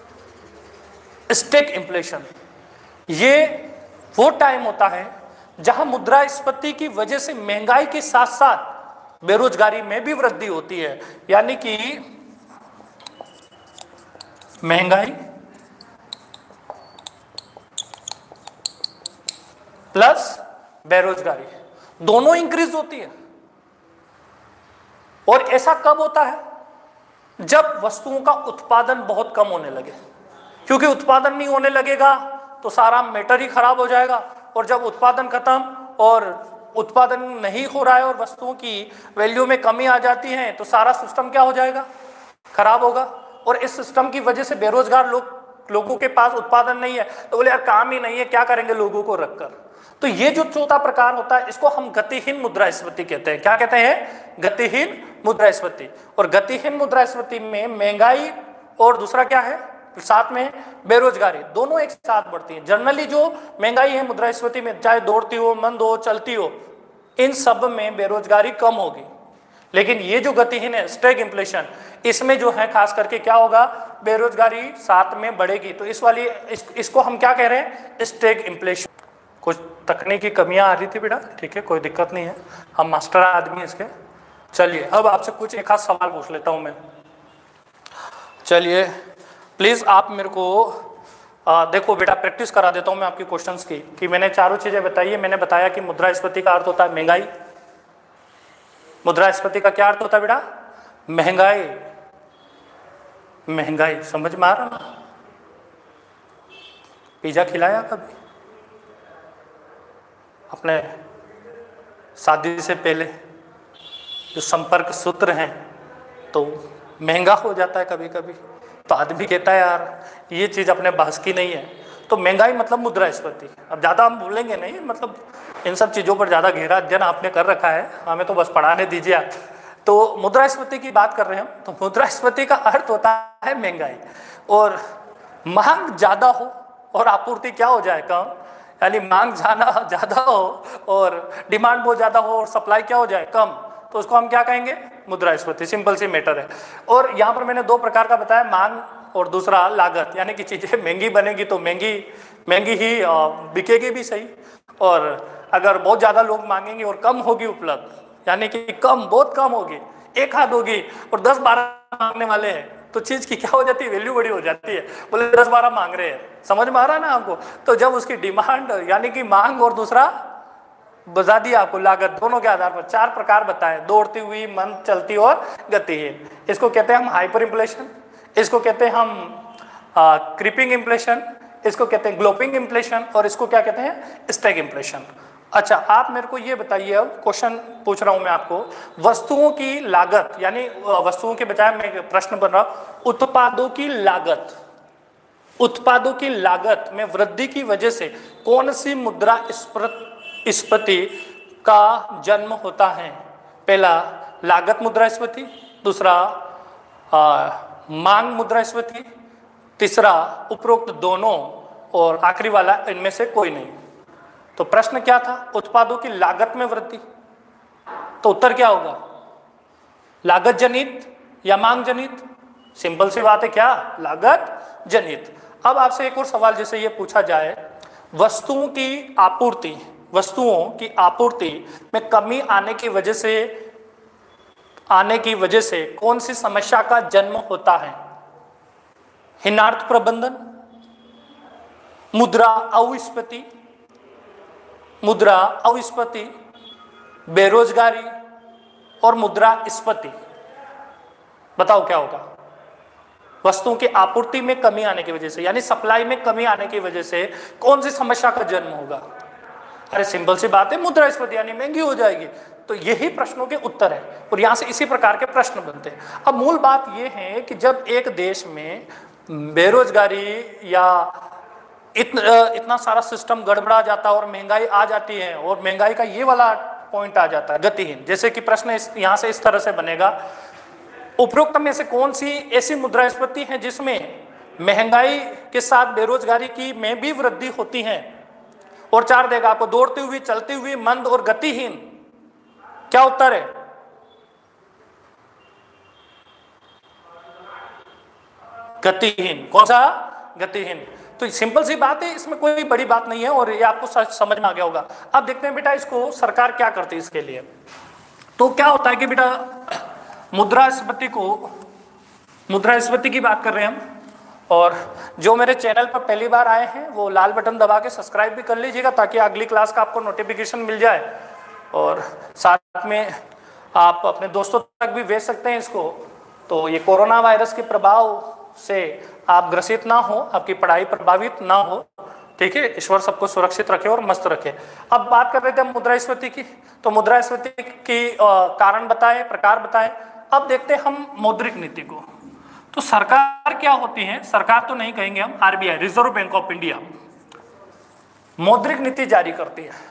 स्टैग इन्फ्लेशन, ये वो टाइम होता है जहां मुद्रास्फीति की वजह से महंगाई के साथ साथ बेरोजगारी में भी वृद्धि होती है। यानी कि महंगाई प्लस बेरोजगारी दोनों इंक्रीज होती है। और ऐसा कब होता है? जब वस्तुओं का उत्पादन बहुत कम होने लगे। क्योंकि उत्पादन नहीं होने लगेगा तो सारा मैटर ही खराब हो जाएगा, और जब उत्पादन खत्म और उत्पादन नहीं हो रहा है और वस्तुओं की वैल्यू में कमी आ जाती है तो सारा सिस्टम क्या हो जाएगा, खराब होगा। और इस सिस्टम की वजह से बेरोजगार लोगों के पास उत्पादन नहीं है तो बोले यार काम ही नहीं है, क्या करेंगे लोगों को रखकर। तो ये जो चौथा प्रकार होता है इसको हम गतिहीन मुद्रास्फीति कहते हैं। क्या कहते हैं? गतिहीन मुद्रास्फीति। और गतिहीन मुद्रास्फीति में महंगाई और दूसरा क्या है, साथ में बेरोजगारी, दोनों एक साथ बढ़ती है। जनरली जो महंगाई है मुद्रास्फीति में, चाहे दौड़ती हो, मंद हो, चलती हो, इन सब में बेरोजगारी कम होगी। लेकिन ये जो गतिहीन है स्टैग इन्फ्लेशन, इसमें जो है खास करके क्या होगा, बेरोजगारी साथ में बढ़ेगी। तो इसको हम क्या कह रहे हैं, स्टैग इन्फ्लेशन। कुछ तकनीकी कमियां आ रही थी बेटा, ठीक है, कोई दिक्कत नहीं है, हम मास्टर आदमी इसके। चलिए अब आपसे कुछ एक खास सवाल पूछ लेता हूं मैं। चलिए प्लीज आप मेरे को देखो बेटा, प्रैक्टिस करा देता हूं मैं आपकी क्वेश्चंस की कि मैंने चारों चीजें बताई है। मैंने बताया कि मुद्रास्फीति का अर्थ होता है महंगाई। मुद्रास्फीति का क्या अर्थ होता है बेटा? महंगाई। महंगाई समझ में आ रहा ना? पिज्जा खिलाया कभी अपने शादी से पहले? जो संपर्क सूत्र हैं तो महंगा हो जाता है कभी कभी, तो आदमी कहता है यार ये चीज अपने बस की नहीं है। तो महंगाई मतलब मुद्रास्फीति। अब ज़्यादा हम बोलेंगे नहीं, मतलब इन सब चीज़ों पर ज़्यादा गहरा अध्ययन आपने कर रखा है, हमें तो बस पढ़ाने दीजिए आप। तो मुद्रास्फीति की बात कर रहे हैं हम। तो मुद्रास्फीति का अर्थ होता है महंगाई। और मांग ज़्यादा हो और आपूर्ति क्या हो जाए, कम। यानी मांग ज़्यादा हो और डिमांड बहुत ज़्यादा हो और सप्लाई क्या हो जाए, कम, तो उसको हम क्या कहेंगे, मुद्रास्फीति। सिंपल सी मैटर है। और यहाँ पर मैंने दो प्रकार का बताया, और दूसरा लागत, यानी कि चीजें महंगी बनेगी तो महंगी महंगी ही बिकेगी भी सही, और अगर बहुत ज्यादा लोग मांगेंगे और कम होगी उपलब्ध, यानी कि कम बहुत कम होगी, एक हाथ होगी और 10-12 मांगने वाले हैं, तो चीज की क्या हो जाती है, वैल्यू बड़ी हो जाती है। बोले 10-12 मांग रहे हैं, समझ में आ रहा है ना आपको। तो जब उसकी डिमांड यानी कि मांग और दूसरा बता दिया आपको लागत, दोनों के आधार पर 4 प्रकार बताए, दौड़ती हुई, मंद चलती और गतिहीन। इसको कहते हैं हम हाइपर इन्फ्लेशन, इसको कहते हैं हम क्रीपिंग इन्फ्लेशन, इसको कहते हैं ग्लोपिंग इन्फ्लेशन, और इसको क्या कहते हैं, स्टैग इन्फ्लेशन। अच्छा, आप मेरे को ये बताइए, अब क्वेश्चन पूछ रहा हूं मैं आपको, वस्तुओं की लागत, यानी वस्तुओं के बजाय मैं प्रश्न बन रहा हूं, उत्पादों की लागत, उत्पादों की लागत में वृद्धि की वजह से कौन सी मुद्रास्फीति का जन्म होता है? पहला लागत मुद्रास्फीति, दूसरा मांग मुद्रास्फीति, तीसरा उपरोक्त दोनों, और आखिरी वाला इनमें से कोई नहीं। तो प्रश्न क्या था, उत्पादों की लागत में वृद्धि, तो उत्तर क्या होगा, लागत जनित या मांग जनित? सिंपल सी बात है, क्या, लागत जनित। अब आपसे एक और सवाल जैसे ये पूछा जाए, वस्तुओं की आपूर्ति में कमी आने की वजह से कौन सी समस्या का जन्म होता है? हीनार्थ प्रबंधन, मुद्रा अविस्फीति, बेरोजगारी और मुद्रास्फीति। बताओ क्या होगा? वस्तुओं की आपूर्ति में कमी आने की वजह से, यानी सप्लाई में कमी आने की वजह से कौन सी समस्या का जन्म होगा? अरे सिंपल सी बात है, मुद्रास्फीति, यानी महंगी हो जाएगी। तो यही प्रश्नों के उत्तर है, और यहां से इसी प्रकार के प्रश्न बनते हैं। अब मूल बात यह है कि जब एक देश में बेरोजगारी या इतना सारा सिस्टम गड़बड़ा जाता है और महंगाई आ जाती है, और महंगाई का ये वाला पॉइंट आ जाता है, गतिहीन, जैसे कि प्रश्न यहां से इस तरह से बनेगा, उपरोक्त में से कौन सी ऐसी मुद्रास्फीति है जिसमें महंगाई के साथ बेरोजगारी की में भी वृद्धि होती है? और 4 देगा आपको, दौड़ती हुई, चलती हुई, मंद और गतिहीन। क्या उत्तर है? गतिहीन। कौन सा? गतिहीन। तो सिंपल सी बात है, इसमें कोई बड़ी बात नहीं है, और ये आपको समझ में आ गया होगा। अब देखते हैं बेटा इसको सरकार क्या करती है इसके लिए। तो क्या होता है कि बेटा मुद्रास्फीति की बात कर रहे हैं हम, और जो मेरे चैनल पर पहली बार आए हैं वो लाल बटन दबा के सब्सक्राइब भी कर लीजिएगा, ताकि अगली क्लास का आपको नोटिफिकेशन मिल जाए, और साथ में आप अपने दोस्तों तक भी भेज सकते हैं इसको। तो ये कोरोना वायरस के प्रभाव से आप ग्रसित ना हो, आपकी पढ़ाई प्रभावित ना हो, ठीक है। ईश्वर सबको सुरक्षित रखे और मस्त रखे। अब बात कर रहे थे मुद्रास्फीति की, तो मुद्रास्फीति की कारण बताए, प्रकार बताए। अब देखते हैं हम मौद्रिक नीति को। तो सरकार क्या होती है, सरकार तो नहीं कहेंगे हम, RBI, reserve bank of India मौद्रिक नीति जारी करती है।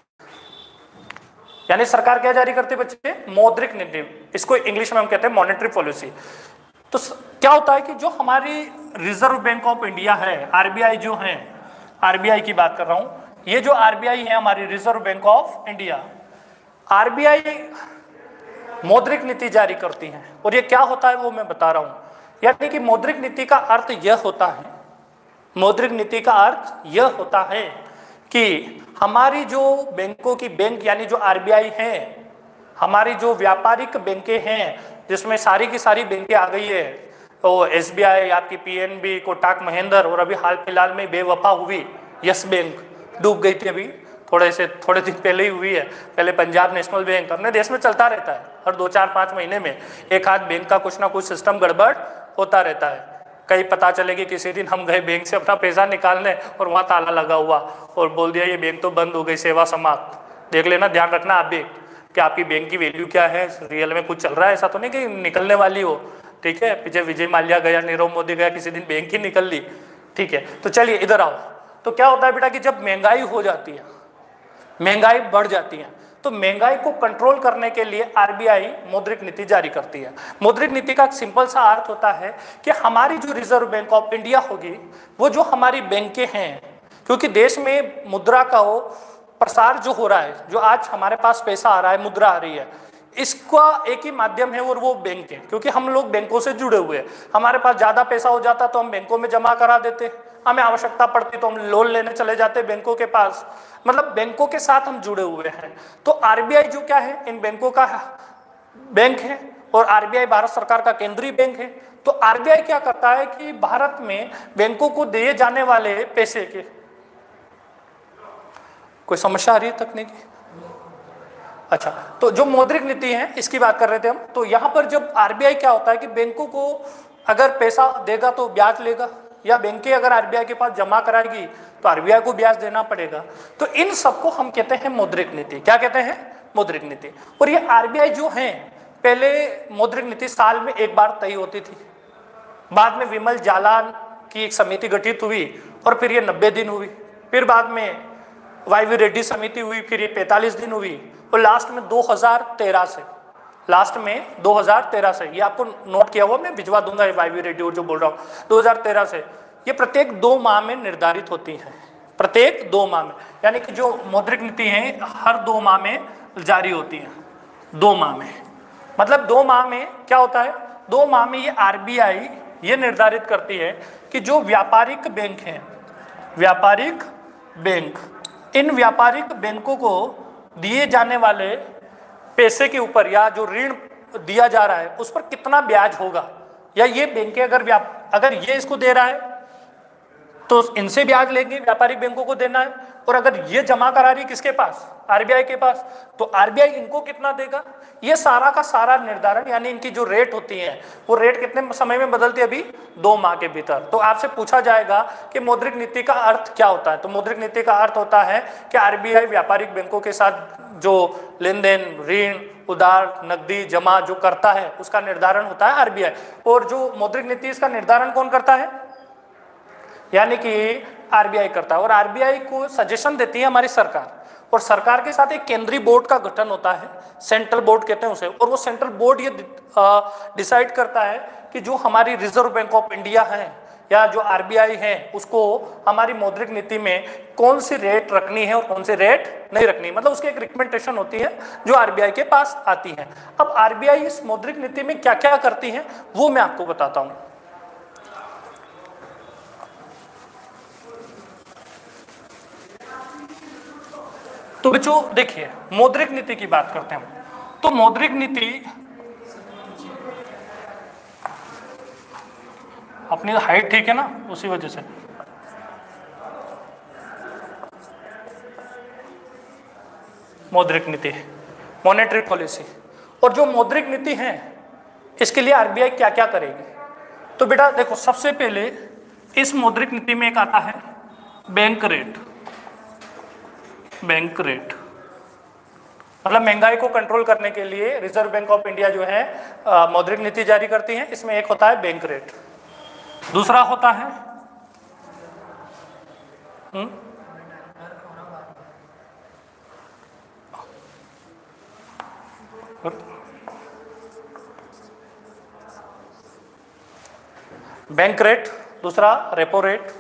यानी सरकार क्या जारी करती है बच्चे? मौद्रिक नीति। इसको इंग्लिश में हम कहते हैं मॉनेटरी पॉलिसी। तो क्या होता है कि जो हमारी रिजर्व बैंक ऑफ इंडिया है, आरबीआई जो है, आरबीआई की बात कर रहा हूं, ये जो आरबीआई है हमारी reserve bank of India, RBI मौद्रिक नीति जारी करती है। और ये क्या होता है वो मैं बता रहा हूं। यानी कि मौद्रिक नीति का अर्थ यह होता है, मौद्रिक नीति का अर्थ यह होता है कि हमारी जो बैंकों की बैंक यानी जो आरबीआई है, हमारी जो व्यापारिक बैंकें हैं जिसमें सारी की सारी बैंकें आ गई है, तो एसबीआई, आपकी पीएनबी, कोटक महिंद्रा, और अभी हाल फिलहाल में बेवफा हुई यस बैंक डूब गई थी, अभी थोड़े दिन पहले ही हुई है। पहले पंजाब नेशनल बैंक, अपने देश में चलता रहता है, हर 2-4-5 महीने में एक आध बैंक का कुछ ना कुछ सिस्टम गड़बड़ होता रहता है। कहीं पता चले कि किसी दिन हम गए बैंक से अपना पैसा निकालने और वहाँ ताला लगा हुआ और बोल दिया ये बैंक तो बंद हो गई, सेवा समाप्त। देख लेना, ध्यान रखना आप भी कि आपकी बैंक की वैल्यू क्या है, रियल में कुछ चल रहा है, ऐसा तो नहीं कि निकलने वाली हो, ठीक है। पीछे विजय माल्या गया, नीरव मोदी गया, किसी दिन बैंक ही निकल ली, ठीक है। तो चलिए इधर आओ। तो क्या होता है बेटा कि जब महंगाई हो जाती है, महंगाई बढ़ जाती है, तो महंगाई को कंट्रोल करने के लिए आरबीआई मौद्रिक नीति जारी करती है। मौद्रिक नीति का सिंपल सा अर्थ होता है कि हमारी जो रिजर्व बैंक ऑफ इंडिया होगी, वो जो हमारी बैंकें हैं, क्योंकि देश में मुद्रा का प्रसार जो हो रहा है, जो आज हमारे पास पैसा आ रहा है, मुद्रा आ रही है, इसका एक ही माध्यम है और वो बैंक है, क्योंकि हम लोग बैंकों से जुड़े हुए हैं। हमारे पास ज़्यादा पैसा हो जाता तो हम बैंकों में जमा करा देते, हमें आवश्यकता पड़ती तो हम लोन लेने चले जाते बैंकों के पास, मतलब बैंकों के साथ हम जुड़े हुए हैं। तो आरबीआई जो क्या है, इन बैंकों का बैंक है और आरबीआई भारत सरकार का केंद्रीय बैंक है। तो आरबीआई क्या करता है कि भारत में बैंकों को दिए जाने वाले पैसे के, कोई समस्या आ रही है तकनीकी? अच्छा, तो जो मौद्रिक नीति है इसकी बात कर रहे थे हम। तो यहाँ पर जब आरबीआई क्या होता है कि बैंकों को अगर पैसा देगा तो ब्याज लेगा, या बैंकें अगर आरबीआई के पास जमा कराएगी तो आरबीआई को ब्याज देना पड़ेगा। तो इन सबको हम कहते हैं मौद्रिक नीति। क्या कहते हैं? मौद्रिक नीति। और ये आरबीआई जो है, पहले मौद्रिक नीति साल में एक बार तय होती थी, बाद में विमल जालान की एक समिति गठित हुई और फिर ये 90 दिन हुई, फिर बाद में वाईवी रेड्डी समिति हुई, फिर ये 45 दिन हुई, और लास्ट में 2013 से, लास्ट में 2013 से, ये आपको नोट किया हुआ मैं भिजवा दूंगा, ये वाईवी रेड्डी और जो बोल रहा हूँ 2013 से, ये प्रत्येक 2 माह में निर्धारित होती है, प्रत्येक 2 माह में, यानी कि जो मौद्रिक नीति है हर 2 माह में जारी होती है, 2 माह में। मतलब 2 माह में क्या होता है, 2 माह में ये आरबीआई ये निर्धारित करती है कि जो व्यापारिक बैंक हैं, व्यापारिक बैंक, इन व्यापारिक बैंकों को दिए जाने वाले पैसे के ऊपर या जो ऋण दिया जा रहा है उस पर कितना ब्याज होगा, या ये बैंकें अगर ये इसको दे रहा है तो इनसे ब्याज लेंगे, व्यापारिक बैंकों को देना है, और अगर ये जमा करा रही किसके पास, आरबीआई के पास, तो आरबीआई इनको कितना देगा, ये सारा का सारा निर्धारण, यानी इनकी जो रेट होती है वो रेट कितने समय में बदलती है, अभी 2 माह के भीतर। तो आपसे पूछा जाएगा कि मौद्रिक नीति का अर्थ क्या होता है, तो मौद्रिक नीति का अर्थ होता है कि आरबीआई व्यापारिक बैंकों के साथ जो लेन देन, ऋण, उधार, नकदी जमा जो करता है उसका निर्धारण होता है आरबीआई। और जो मौद्रिक नीति इसका निर्धारण कौन करता है, यानी कि आरबीआई करता है, और आरबीआई को सजेशन देती है हमारी सरकार, और सरकार के साथ एक केंद्रीय बोर्ड का गठन होता है, सेंट्रल बोर्ड कहते हैं उसे, और वो सेंट्रल बोर्ड ये डिसाइड करता है कि जो हमारी रिजर्व बैंक ऑफ इंडिया है या जो आरबीआई है उसको हमारी मौद्रिक नीति में कौन सी रेट रखनी है और कौन सी रेट नहीं रखनी, मतलब उसकी एक रिकमेंडेशन होती है जो आरबीआई के पास आती है। अब आरबीआई इस मौद्रिक नीति में क्या क्या करती है वो मैं आपको बताता हूँ। तो बच्चों देखिए, मौद्रिक नीति की बात करते हैं हम। तो मौद्रिक नीति अपनी हाइट ठीक है ना, उसी वजह से मौद्रिक नीति, मॉनेटरी पॉलिसी, और जो मौद्रिक नीति है इसके लिए आरबीआई क्या क्या करेगी। तो बेटा देखो, सबसे पहले इस मौद्रिक नीति में एक आता है बैंक रेट। बैंक रेट मतलब महंगाई को कंट्रोल करने के लिए रिजर्व बैंक ऑफ इंडिया जो है मौद्रिक नीति जारी करती है, इसमें एक होता है बैंक रेट, दूसरा होता है बैंक रेट, दूसरा रेपो रेट,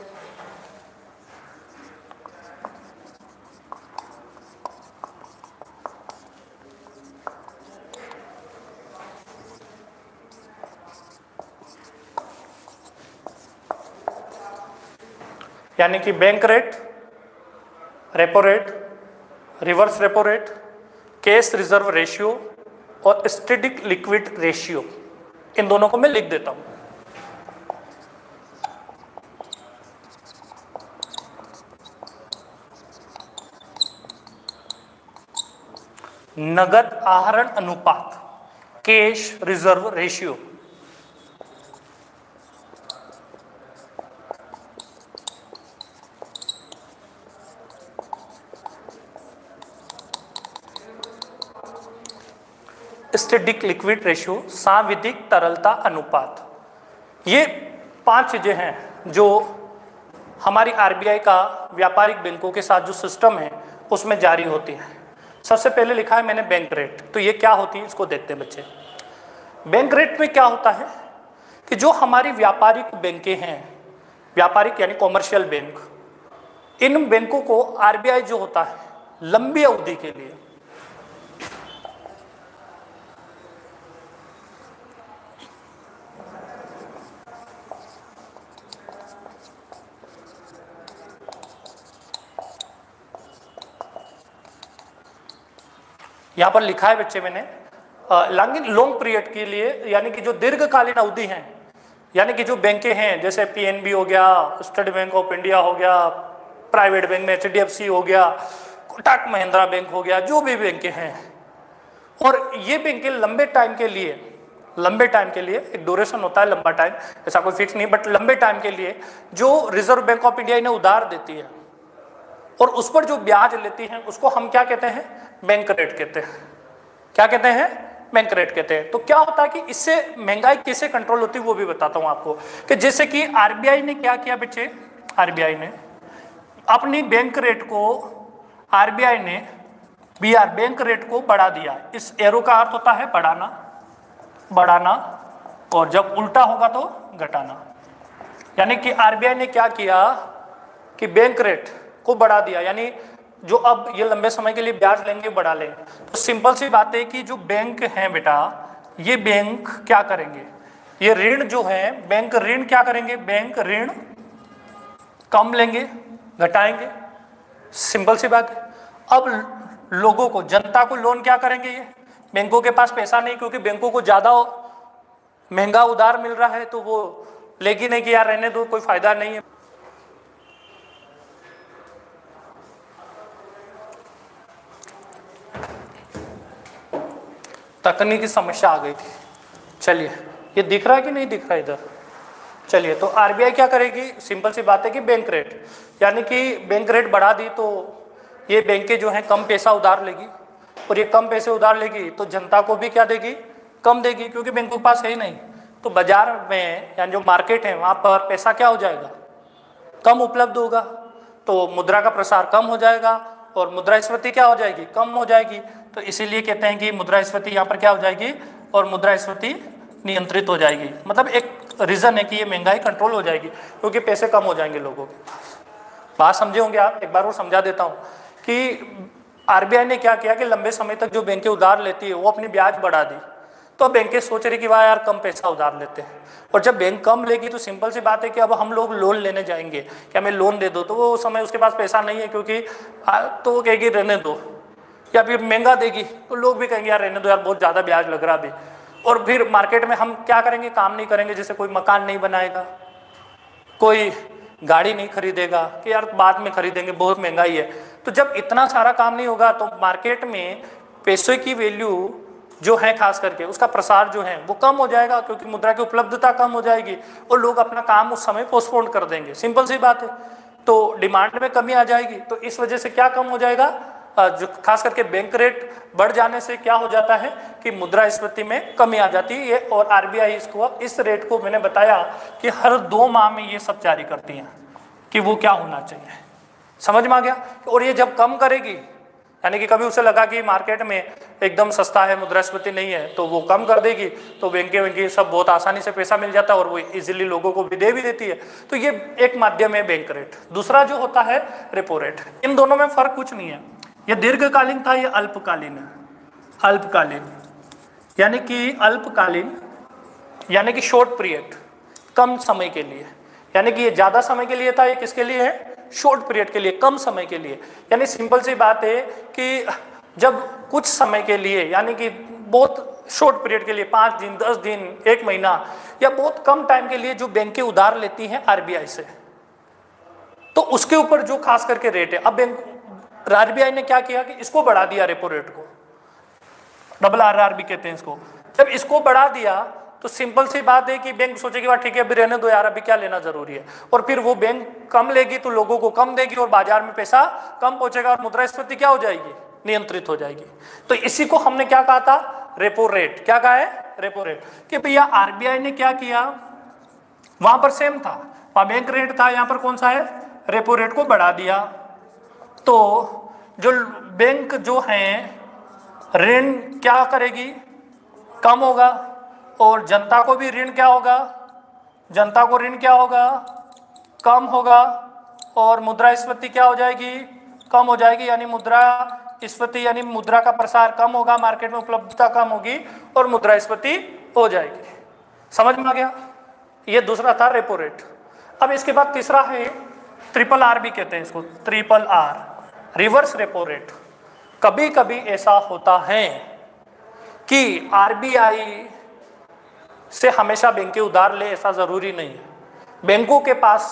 यानी कि bank rate, repo rate, reverse repo rate, cash reserve ratio और स्टैटिक लिक्विड रेशियो, इन दोनों को मैं लिख देता हूं। नगद आहरण अनुपात, cash reserve ratio, static liquid ratio, सांविधिक तरलता अनुपात, ये 5 चीजें हैं जो हमारी आरबीआई का व्यापारिक बैंकों के साथ जो सिस्टम है उसमें जारी होती है। सबसे पहले लिखा है मैंने बैंक रेट, तो ये क्या होती है इसको देखते हैं बच्चे। बैंक रेट में क्या होता है कि जो हमारी व्यापारिक बैंकें हैं, व्यापारिक यानी कॉमर्शियल बैंक, इन बैंकों को आरबीआई जो होता है लंबी अवधि के लिए यहाँ पर लिखा है बच्चे मैंने लॉन्ग पीरियड के लिए, यानी कि जो दीर्घकालीन अवधि है, यानी कि जो बैंकें हैं जैसे पीएनबी हो गया, स्टेट बैंक ऑफ इंडिया हो गया, प्राइवेट बैंक में एचडीएफसी हो गया, कोटक महिंद्रा बैंक हो गया, जो भी बैंकें हैं, और ये बैंकें लंबे टाइम के लिए एक ड्यूरेशन होता है लंबा टाइम, ऐसा कोई फिक्स नहीं, बट लंबे टाइम के लिए जो रिजर्व बैंक ऑफ इंडिया इन्हें उधार देती है और उस पर जो ब्याज लेती है उसको हम क्या कहते हैं, बैंक रेट कहते हैं। क्या कहते हैं, बैंक रेट कहते हैं। तो क्या होता है कि इससे महंगाई कैसे कंट्रोल होती है वो भी बताता हूं आपको, कि जैसे कि आरबीआई ने क्या किया बच्चे, आरबीआई ने अपनी बैंक रेट को, आरबीआई ने बैंक रेट को बढ़ा दिया। इस एरो का अर्थ होता है बढ़ाना, और जब उल्टा होगा तो घटाना। यानी कि आरबीआई ने क्या किया कि बैंक रेट को बढ़ा दिया, यानी जो अब ये लंबे समय के लिए ब्याज लेंगे बढ़ा लेंगे। तो सिंपल सी बात है कि जो बैंक हैं बेटा, ये बैंक क्या करेंगे, ये ऋण जो है, बैंक ऋण क्या करेंगे, बैंक ऋण कम लेंगे, घटाएंगे, सिंपल सी बात है। अब लोगों को, जनता को लोन क्या करेंगे, ये बैंकों के पास पैसा नहीं, क्योंकि बैंकों को ज्यादा महंगा उधार मिल रहा है, तो वो लेगी नहीं कि यार रहने दो, कोई फायदा नहीं है। तकनीकी समस्या आ गई थी। चलिए, ये दिख रहा है कि नहीं दिख रहा है इधर? चलिए, तो आरबीआई क्या करेगी, सिंपल सी बात है कि बैंक रेट, यानी कि बैंक रेट बढ़ा दी तो ये बैंकें जो हैं कम पैसा उधार लेगी, और ये कम पैसे उधार लेगी तो जनता को भी क्या देगी, कम देगी, क्योंकि बैंकों के पास है ही नहीं। तो बाजार में यानी जो मार्केट है वहाँ पर पैसा क्या हो जाएगा, कम उपलब्ध होगा, तो मुद्रा का प्रसार कम हो जाएगा और मुद्रास्फीति क्या हो जाएगी, कम हो जाएगी। तो इसीलिए कहते हैं कि मुद्रास्फीति यहाँ पर क्या हो जाएगी, और मुद्रास्फीति नियंत्रित हो जाएगी। मतलब एक रीजन है कि ये महंगाई कंट्रोल हो जाएगी, क्योंकि पैसे कम हो जाएंगे लोगों के पास। बात समझे होंगे आप? एक बार और समझा देता हूँ कि आरबीआई ने क्या किया कि लंबे समय तक जो बैंकें उधार लेती है वो अपनी ब्याज बढ़ा दी। तो अब बैंकें सोच रही कि वाह यार कम पैसा उधार लेते हैं, और जब बैंक कम लेगी तो सिंपल सी बात है कि अब हम लोग लोन लेने जाएंगे कि हमें लोन दे दो, तो वो समय उसके पास पैसा नहीं है, क्योंकि तो वो कहेगी रहने दो, या फिर महंगा देगी तो लोग भी कहेंगे यार रहने दो यार, बहुत ज़्यादा ब्याज लग रहा अभी। और फिर मार्केट में हम क्या करेंगे, काम नहीं करेंगे, जैसे कोई मकान नहीं बनाएगा, कोई गाड़ी नहीं खरीदेगा कि यार बाद में खरीदेंगे, बहुत महंगाई है। तो जब इतना सारा काम नहीं होगा तो मार्केट में पैसे की वैल्यू जो है खास करके उसका प्रसार जो है वो कम हो जाएगा, क्योंकि मुद्रा की उपलब्धता कम हो जाएगी और लोग अपना काम उस समय पोस्टपोन कर देंगे, सिंपल सी बात है। तो डिमांड में कमी आ जाएगी, तो इस वजह से क्या कम हो जाएगा, जो खास करके बैंक रेट बढ़ जाने से क्या हो जाता है कि मुद्रास्फीति में कमी आ जाती है। और आरबीआई इसको, इस रेट को मैंने बताया कि हर 2 माह में ये सब जारी करती हैं कि वो क्या होना चाहिए, समझ में आ गया। और ये जब कम करेगी, यानी कि कभी उसे लगा कि मार्केट में एकदम सस्ता है, मुद्रास्फीति नहीं है, तो वो कम कर देगी, तो बैंकें सब बहुत आसानी से पैसा मिल जाता है और वो इजीली लोगों को भी दे भी देती है। तो ये एक माध्यम है बैंक रेट। दूसरा जो होता है रेपो रेट। इन दोनों में फर्क कुछ नहीं है, ये दीर्घकालीन था, ये अल्पकालीन है। अल्पकालीन यानी कि अल्पकालीन यानी कि शॉर्ट पीरियड, कम समय के लिए, यानी कि ये ज्यादा समय के लिए था, ये किसके लिए है, शॉर्ट पीरियड के लिए, कम समय के लिए। यानी सिंपल सी बात है कि जब कुछ समय के लिए, यानी कि बहुत शॉर्ट पीरियड के लिए 5 दिन, 10 दिन, 1 महीना या बहुत कम टाइम के लिए जो बैंकें उधार लेती हैं आरबीआई से, तो उसके ऊपर जो खास करके रेट है, अब बैंक आरबीआई ने क्या किया कि इसको बढ़ा दिया, रेपो रेट को, डबल आरआर भी कहते हैं इसको। जब इसको बढ़ा दिया तो सिंपल सी बात है कि बैंक सोचेगी बात ठीक है अभी रहने दो यार, अभी क्या लेना जरूरी है, और फिर वो बैंक कम लेगी तो लोगों को कम देगी और बाजार में पैसा कम पहुंचेगा और मुद्रास्फीति क्या हो जाएगी, नियंत्रित हो जाएगी। तो इसी को हमने क्या कहा था, रेपो रेट। क्या कहा है, रेपो रेट। कि भैया आरबीआई ने क्या किया, वहां पर सेम था, वहां बैंक रेट था, यहाँ पर कौन सा है, रेपो रेट को बढ़ा दिया। तो जो बैंक जो है ऋण क्या करेगी, कम होगा, और जनता को भी ऋण क्या होगा, जनता को ऋण क्या होगा, कम होगा, और मुद्रास्फीति क्या हो जाएगी, कम हो जाएगी। यानी मुद्रास्फीति यानी मुद्रा का प्रसार कम होगा, मार्केट में उपलब्धता कम होगी और मुद्रास्फीति हो जाएगी। समझ में आ गया। ये दूसरा था रेपो रेट। अब इसके बाद तीसरा है ट्रिपल आर भी कहते हैं इसको, triple R, reverse repo rate. कभी कभी ऐसा होता है कि आरबीआई से हमेशा बैंकें उधार ले, ऐसा जरूरी नहीं है। बैंकों के पास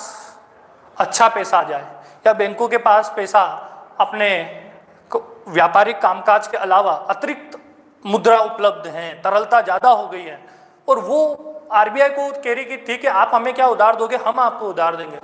अच्छा पैसा आ जाए या बैंकों के पास पैसा अपने व्यापारिक कामकाज के अलावा अतिरिक्त मुद्रा उपलब्ध है, तरलता ज्यादा हो गई है, और वो आरबीआई को कह रही कि ठीक है आप हमें क्या उधार दोगे, हम आपको उधार देंगे।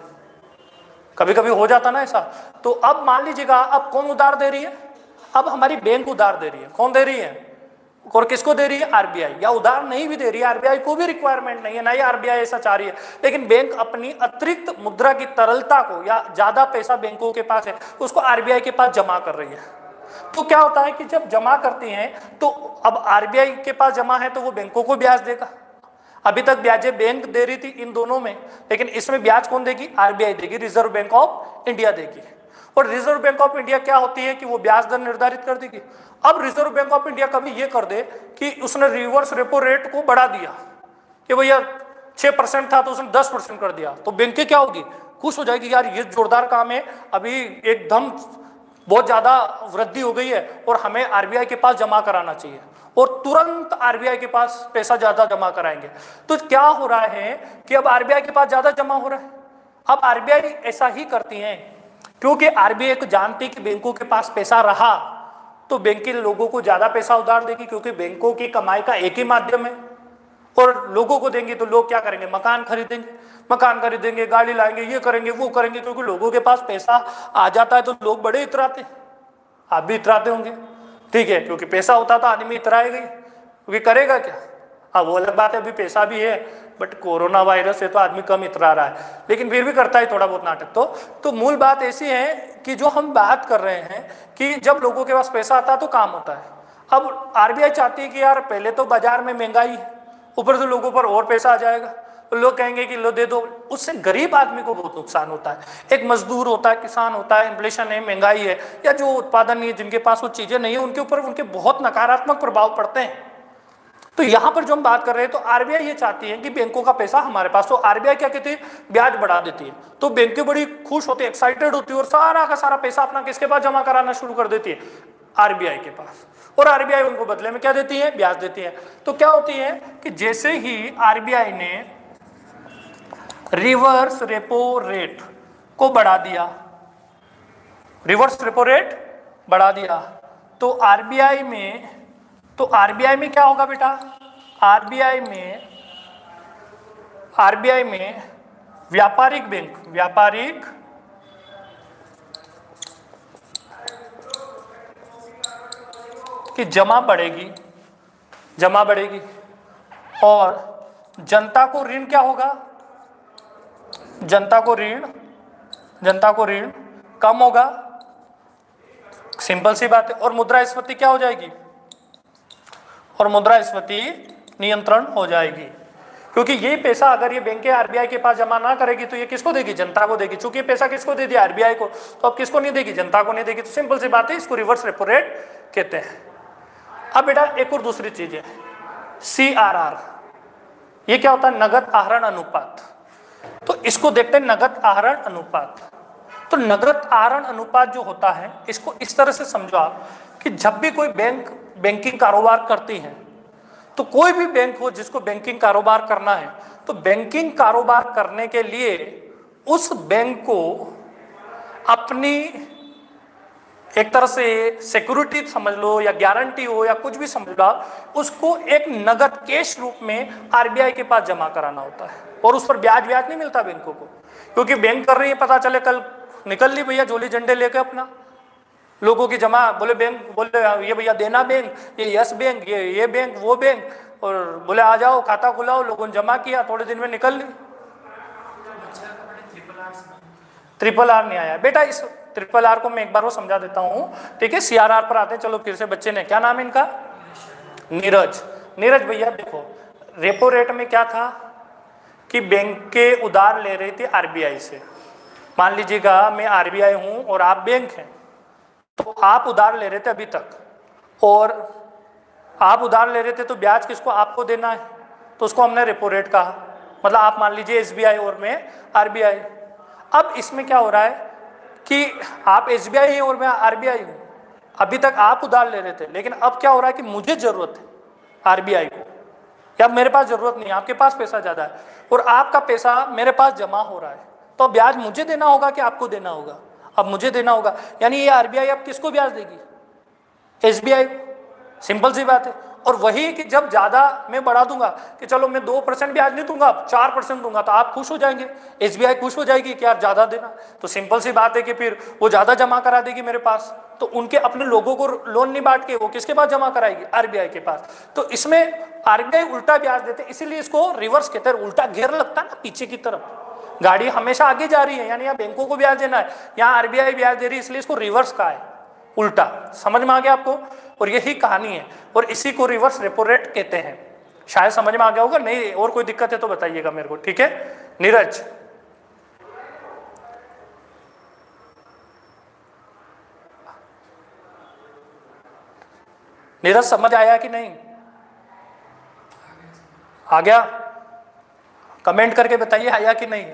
कभी कभी हो जाता ना ऐसा। तो अब मान लीजिएगा अब कौन उधार दे रही है, अब हमारी बैंक उधार दे रही है। कौन दे रही है और किसको दे रही है, आरबीआई। या उधार नहीं भी दे रही है, आरबीआई को भी रिक्वायरमेंट नहीं है, ना ही आरबीआई ऐसा चाह रही है, लेकिन बैंक अपनी अतिरिक्त मुद्रा की तरलता को या ज्यादा पैसा बैंकों के पास है उसको आरबीआई के पास जमा कर रही है। तो क्या होता है कि जब जमा करती हैं तो अब आरबीआई के पास जमा है तो वो बैंकों को ब्याज देगा। अभी तक ब्याजें बैंक दे रही थी इन दोनों में, लेकिन इसमें ब्याज कौन देगी, आरबीआई देगी, रिजर्व बैंक ऑफ इंडिया देगी। और रिजर्व बैंक ऑफ इंडिया क्या होती है कि वो ब्याज दर निर्धारित कर देगी। अब रिजर्व बैंक ऑफ इंडिया कभी ये कर दे कि उसने रिवर्स रेपो रेट को बढ़ा दिया कि भैया 6% था तो उसने 10% कर दिया, तो बैंकें क्या होगी, खुश हो जाएगी, यार ये जोरदार काम है, अभी एकदम बहुत ज्यादा वृद्धि हो गई है और हमें आरबीआई के पास जमा कराना चाहिए, और तुरंत आरबीआई के पास पैसा ज्यादा जमा कराएंगे। तो क्या हो रहा है कि अब आरबीआई के पास ज्यादा जमा हो रहा है। अब आरबीआई ऐसा ही करती है क्योंकि आरबीआई को जानती है कि बैंकों के पास पैसा रहा तो बैंक के लोगों को ज्यादा पैसा उधार देगी, क्योंकि बैंकों की कमाई का एक ही माध्यम है, और लोगों को देंगे तो लोग क्या करेंगे, मकान खरीदेंगे, गाड़ी लाएंगे, ये करेंगे वो करेंगे, क्योंकि लोगों के पास पैसा आ जाता है तो लोग बड़े इतराते हैं। आप भी इतराते होंगे, ठीक है, क्योंकि पैसा होता तो आदमी इतराएगा ही, क्योंकि करेगा क्या। हाँ वो अलग बात है, अभी पैसा भी है बट कोरोना वायरस है तो आदमी कम इतरा रहा है, लेकिन फिर भी करता है थोड़ा बहुत नाटक। तो मूल बात ऐसी है कि जो हम बात कर रहे हैं कि जब लोगों के पास पैसा आता है तो काम होता है। अब आरबीआई चाहती है कि यार पहले तो बाजार में महंगाई है, ऊपर से लोगों पर और पैसा आ जाएगा, तो लोग कहेंगे कि लो दे दो, उससे गरीब आदमी को बहुत नुकसान होता है। एक मजदूर होता है, किसान होता है, इन्फ्लेशन है, महंगाई है, या जो उत्पादन नहीं है, जिनके पास वो चीजें नहीं है, उनके ऊपर उनके बहुत नकारात्मक प्रभाव पड़ते हैं। तो यहाँ पर जो हम बात कर रहे हैं तो आरबीआई ये चाहती है कि बैंकों का पैसा हमारे पास, तो आरबीआई क्या कहती है, ब्याज बढ़ा देती है, तो बैंकें बड़ी खुश होती है, एक्साइटेड होती है, और सारा का सारा पैसा अपना किसके पास जमा कराना शुरू कर देती है, आरबीआई के पास। और आरबीआई उनको बदले में क्या देती है, ब्याज देती है। तो क्या होती है कि जैसे ही आरबीआई ने रिवर्स रेपो रेट को बढ़ा दिया, रिवर्स रेपो रेट बढ़ा दिया, तो आरबीआई में क्या होगा बेटा, आरबीआई में व्यापारिक की जमा बढ़ेगी और जनता को ऋण क्या होगा, जनता को ऋण कम होगा, सिंपल सी बात है। और मुद्रास्फीति क्या हो जाएगी, और मुद्रास्फीति नियंत्रण हो जाएगी, क्योंकि ये पैसा अगर ये बैंक आरबीआई के पास जमा ना करेगी तो ये किसको देगी, जनता को देगी। चूंकि ये पैसा किसको दे दिया, आरबीआई को, तो अब किसको नहीं देगी, जनता को नहीं देगी। तो सिंपल सी बात है, इसको रिवर्स रेपो रेट कहते हैं। अब बेटा एक और दूसरी चीज है, CRR, ये क्या होता है, नगद आहरण अनुपात। तो इसको देखते हैं, नगद आहरण अनुपात। तो नगद आहरण अनुपात जो होता है, इसको इस तरह से समझो आप कि जब भी कोई बैंकिंग कारोबार करती है, तो कोई भी बैंक हो जिसको बैंकिंग कारोबार करना है, तो बैंकिंग कारोबार करने के लिए उस बैंक को अपनी एक तरह से सिक्योरिटी समझ लो या गारंटी हो या कुछ भी समझ लो, उसको एक नगद कैश रूप में आरबीआई के पास जमा कराना होता है, और उस पर ब्याज नहीं मिलता बैंकों को, क्योंकि बैंक कर रही है, पता चले कल निकल ली भैया झोली झंडे लेके अपना, लोगों की जमा, बोले बैंक, बोले ये भैया देना बैंक, ये यस बैंक, ये बैंक, वो बैंक, और बोले आ जाओ खाता खुलाओ, लोगों ने जमा किया, थोड़े दिन में निकल ली। ट्रिपल आर नहीं आया बेटा, इस ट्रिपल आर को मैं एक बार वो समझा देता हूँ, ठीक है। CRR पर आते हैं, चलो फिर से बच्चे ने, क्या नाम है इनका, नीरज भैया। देखो रेपो रेट में क्या था कि बैंक के उधार ले रही थी आरबीआई से। मान लीजिएगा मैं आरबीआई हूँ और आप बैंक हैं, तो आप उधार ले रहे थे अभी तक, और आप उधार ले रहे थे तो ब्याज किसको, आपको देना है, तो उसको हमने रेपो रेट कहा। मतलब आप मान लीजिए SBI और मैं आरबीआई। अब इसमें क्या हो रहा है कि आप SBI हैं और मैं आरबीआई हूँ, अभी तक आप उधार ले रहे थे, लेकिन अब क्या हो रहा है कि मुझे जरूरत है आरबीआई को, या मेरे पास जरूरत नहीं है, आपके पास पैसा ज्यादा है और आपका पैसा मेरे पास जमा हो रहा है, तो ब्याज मुझे देना होगा कि आपको देना होगा? अब मुझे देना होगा। यानी ये आरबीआई अब किसको ब्याज देगी? एसबीआई को। सिंपल सी बात है। और वही कि जब ज्यादा मैं बढ़ा दूंगा कि चलो मैं 2% ब्याज नहीं दूंगा, 4% दूंगा, तो आप खुश हो जाएंगे, एसबीआई खुश हो जाएगी कि यार ज्यादा देना। तो सिंपल सी बात है कि फिर वो ज्यादा जमा करा देगी मेरे पास, तो उनके अपने लोगों को लोन नहीं बांट के वो किसके पास जमा कराएगी? आरबीआई के पास। तो इसमें आरबीआई उल्टा ब्याज देते, इसीलिए इसको रिवर्स कहते हैं। उल्टा गियर लगता है ना पीछे की तरफ, गाड़ी हमेशा आगे जा रही है, यानी यहाँ बैंकों को ब्याज देना है, यहाँ आरबीआई ब्याज दे रही है, इसलिए इसको रिवर्स कहा है, उल्टा। समझ में आ गया आपको? और यही कहानी है, और इसी को रिवर्स रेपो रेट कहते हैं। शायद समझ में आ गया होगा। नहीं और कोई दिक्कत है तो बताइएगा मेरे को, ठीक है? नीरज, नीरज समझ आया कि नहीं? आ गया? कमेंट करके बताइए आया कि नहीं।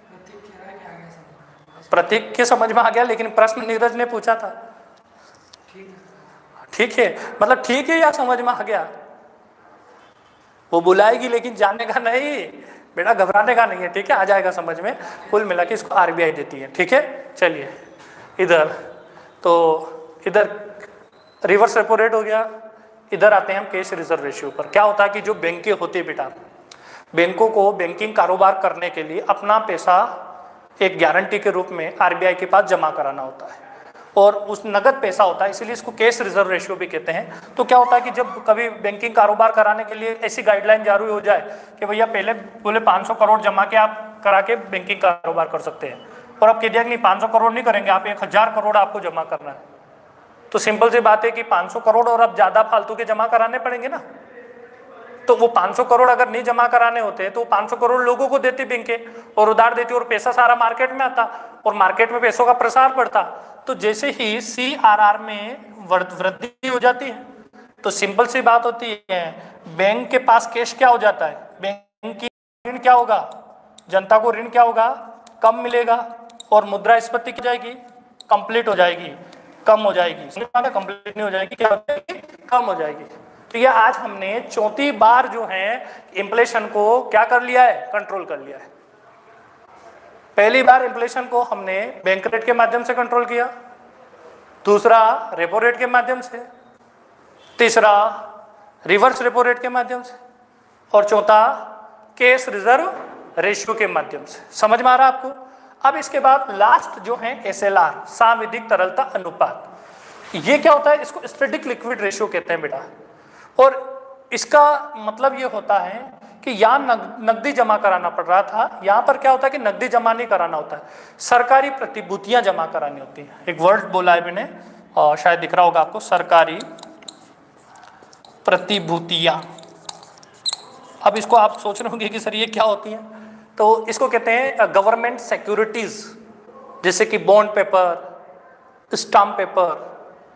प्रतीक के समझ में आ गया, लेकिन प्रश्न नीरज ने पूछा था। ठीक है, मतलब ठीक है या समझ में आ गया? वो बुलाएगी लेकिन जाने का नहीं बेटा, घबराने का नहीं है, ठीक है? आ जाएगा समझ में। कुल मिला के इसको आरबीआई देती है, ठीक है? चलिए इधर, तो इधर रिवर्स रेपो रेट हो गया। इधर आते हैं हम कैश रिजर्व रेशियो पर। क्या होता है कि जो बैंकें होती है बेटा, बैंकों को बैंकिंग कारोबार करने के लिए अपना पैसा एक गारंटी के रूप में आरबीआई के पास जमा कराना होता है, और उस नगद पैसा होता है, इसीलिए इसको कैश रिजर्व रेशियो भी कहते हैं। तो क्या होता है कि जब कभी बैंकिंग कारोबार कराने के लिए ऐसी गाइडलाइन जारी हो जाए कि भैया पहले बोले 500 करोड़ जमा के आप करा के बैंकिंग कारोबार कर सकते हैं, और अब कह दिया कि नहीं 500 करोड़ नहीं करेंगे, आप 1000 करोड़ आपको जमा करना है, तो सिंपल सी बात है कि 500 करोड़ और अब ज्यादा फालतू के जमा कराने पड़ेंगे ना। तो वो 500 करोड़ अगर नहीं जमा कराने होते तो 500 करोड़ लोगों को देती बैंकें और उधार देती, और पैसा सारा मार्केट में आता और मार्केट में पैसों का प्रसार बढ़ता। तो जैसे ही CRR में वृद्धि हो जाती है, तो सिंपल सी बात होती है, बैंक के पास कैश क्या हो जाता है, बैंक की ऋण क्या होगा, जनता को ऋण क्या होगा, कम मिलेगा, और मुद्रास्फीति क्या जाएगी, कंप्लीट हो जाएगी, कम हो जाएगी। कंप्लीट नहीं हो जाएगी, क्या हो जाएगी, कम हो जाएगी। तो ये आज हमने चौथी बार जो है इन्फ्लेशन को क्या कर लिया है, कंट्रोल कर लिया है। पहली बार इन्फ्लेशन को हमने बैंक रेट के माध्यम से कंट्रोल किया, दूसरा रेपो रेट के माध्यम से, तीसरा रिवर्स रेपो रेट के माध्यम से, और चौथा कैश रिजर्व रेशियो के माध्यम से। समझ में आ रहा है आपको? अब इसके बाद लास्ट जो है SLR, सांविधिक तरलता अनुपात। ये क्या होता है, इसको स्टैटिक लिक्विड रेशियो कहते हैं बेटा। और इसका मतलब ये होता है कि यहाँ नकदी जमा कराना पड़ रहा था, यहाँ पर क्या होता है कि नकदी जमा नहीं कराना होता है, सरकारी प्रतिभूतियां जमा करानी होती है। एक वर्ड बोला है मैंने और शायद दिख रहा होगा आपको, सरकारी प्रतिभूतियां। अब इसको आप सोच रहे होंगे कि सर ये क्या होती हैं, तो इसको कहते हैं गवर्नमेंट सिक्योरिटीज, जैसे कि बॉन्ड पेपर, स्टाम्प पेपर।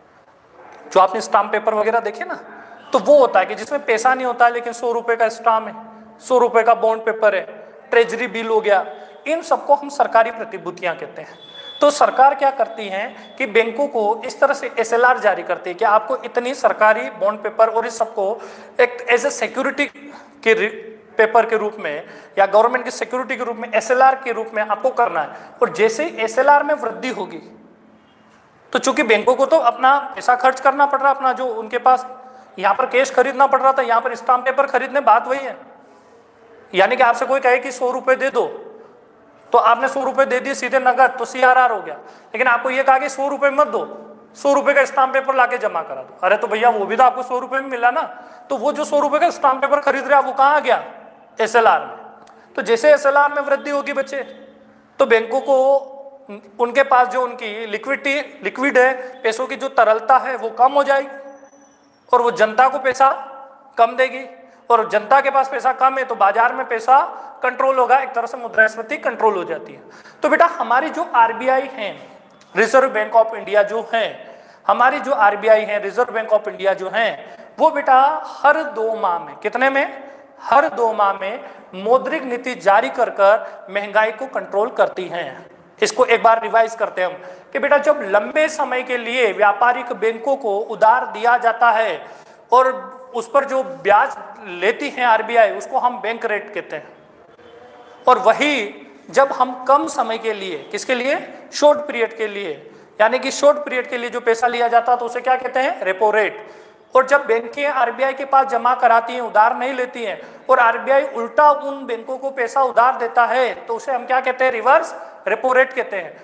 जो आपने स्टाम्प पेपर वगैरह देखे ना, तो वो होता है कि जिसमें पैसा नहीं होता है लेकिन 100 रुपए का स्टाम्प है, 100 रुपए का बॉन्ड पेपर है, ट्रेजरी बिल हो गया, इन सबको हम सरकारी प्रतिभूतियां कहते हैं। तो सरकार क्या करती है कि बैंकों को इस तरह से SLR जारी करती है कि आपको इतनी सरकारी बॉन्ड पेपर और इस सबको एक एज ए सिक्योरिटी के पेपर के रूप में या गवर्नमेंट की सिक्योरिटी के रूप में SLR के रूप में आपको करना है। और जैसे ही SLR में वृद्धि होगी, तो चूंकि बैंकों को तो अपना पैसा खर्च करना पड़ रहा, अपना जो उनके पास यहाँ पर कैश खरीदना पड़ रहा था, यहाँ पर स्टाम्प पेपर खरीदने, बात वही है। यानी कि आपसे कोई कहे कि 100 रुपए दे दो, तो आपने 100 रुपए दे दिए सीधे नगद, तो CRR हो गया। लेकिन आपको ये कहा कि 100 रुपए मत दो, 100 रुपए का स्टाम्प पेपर लाके जमा करा दो। अरे तो भैया वो भी तो आपको 100 रुपए में मिला ना, तो वो जो 100 रुपए का स्टाम्प पेपर खरीद रहे हैं वो कहाँ गया, SLR में। तो जैसे SLR में वृद्धि होगी बच्चे, तो बैंकों को उनके पास जो उनकी लिक्विड है, पैसों की जो तरलता है वो कम हो जाएगी, और वो जनता को पैसा कम देगी, और जनता के पास पैसा कम है तो बाजार में पैसा कंट्रोल होगा, एक तरह से मुद्रास्फीति कंट्रोल हो जाती है। तो बेटा हमारी जो RBI है, रिजर्व बैंक ऑफ इंडिया जो है, हमारी जो RBI है, रिजर्व बैंक ऑफ इंडिया जो है, वो बेटा हर 2 माह में, कितने में, हर 2 माह में मौद्रिक नीति जारी कर महंगाई को कंट्रोल करती हैं। इसको एक बार रिवाइज करते हैं हम। कि बेटा जब लंबे समय के लिए व्यापारिक बैंकों को उधार दिया जाता है और उस पर जो ब्याज लेती है आरबीआई, उसको हम बैंक रेट कहते हैं। और वही जब हम कम समय के लिए, किसके लिए, शॉर्ट पीरियड के लिए, यानी कि शॉर्ट पीरियड के लिए जो पैसा लिया जाता है तो उसे क्या कहते हैं, रेपो रेट। और जब बैंकें आरबीआई के पास जमा कराती हैं, उधार नहीं लेती हैं, और आरबीआई उल्टा उन बैंकों को पैसा उधार देता है तो उसे हम क्या कहते हैं, रिवर्स रेपो रेट कहते हैं।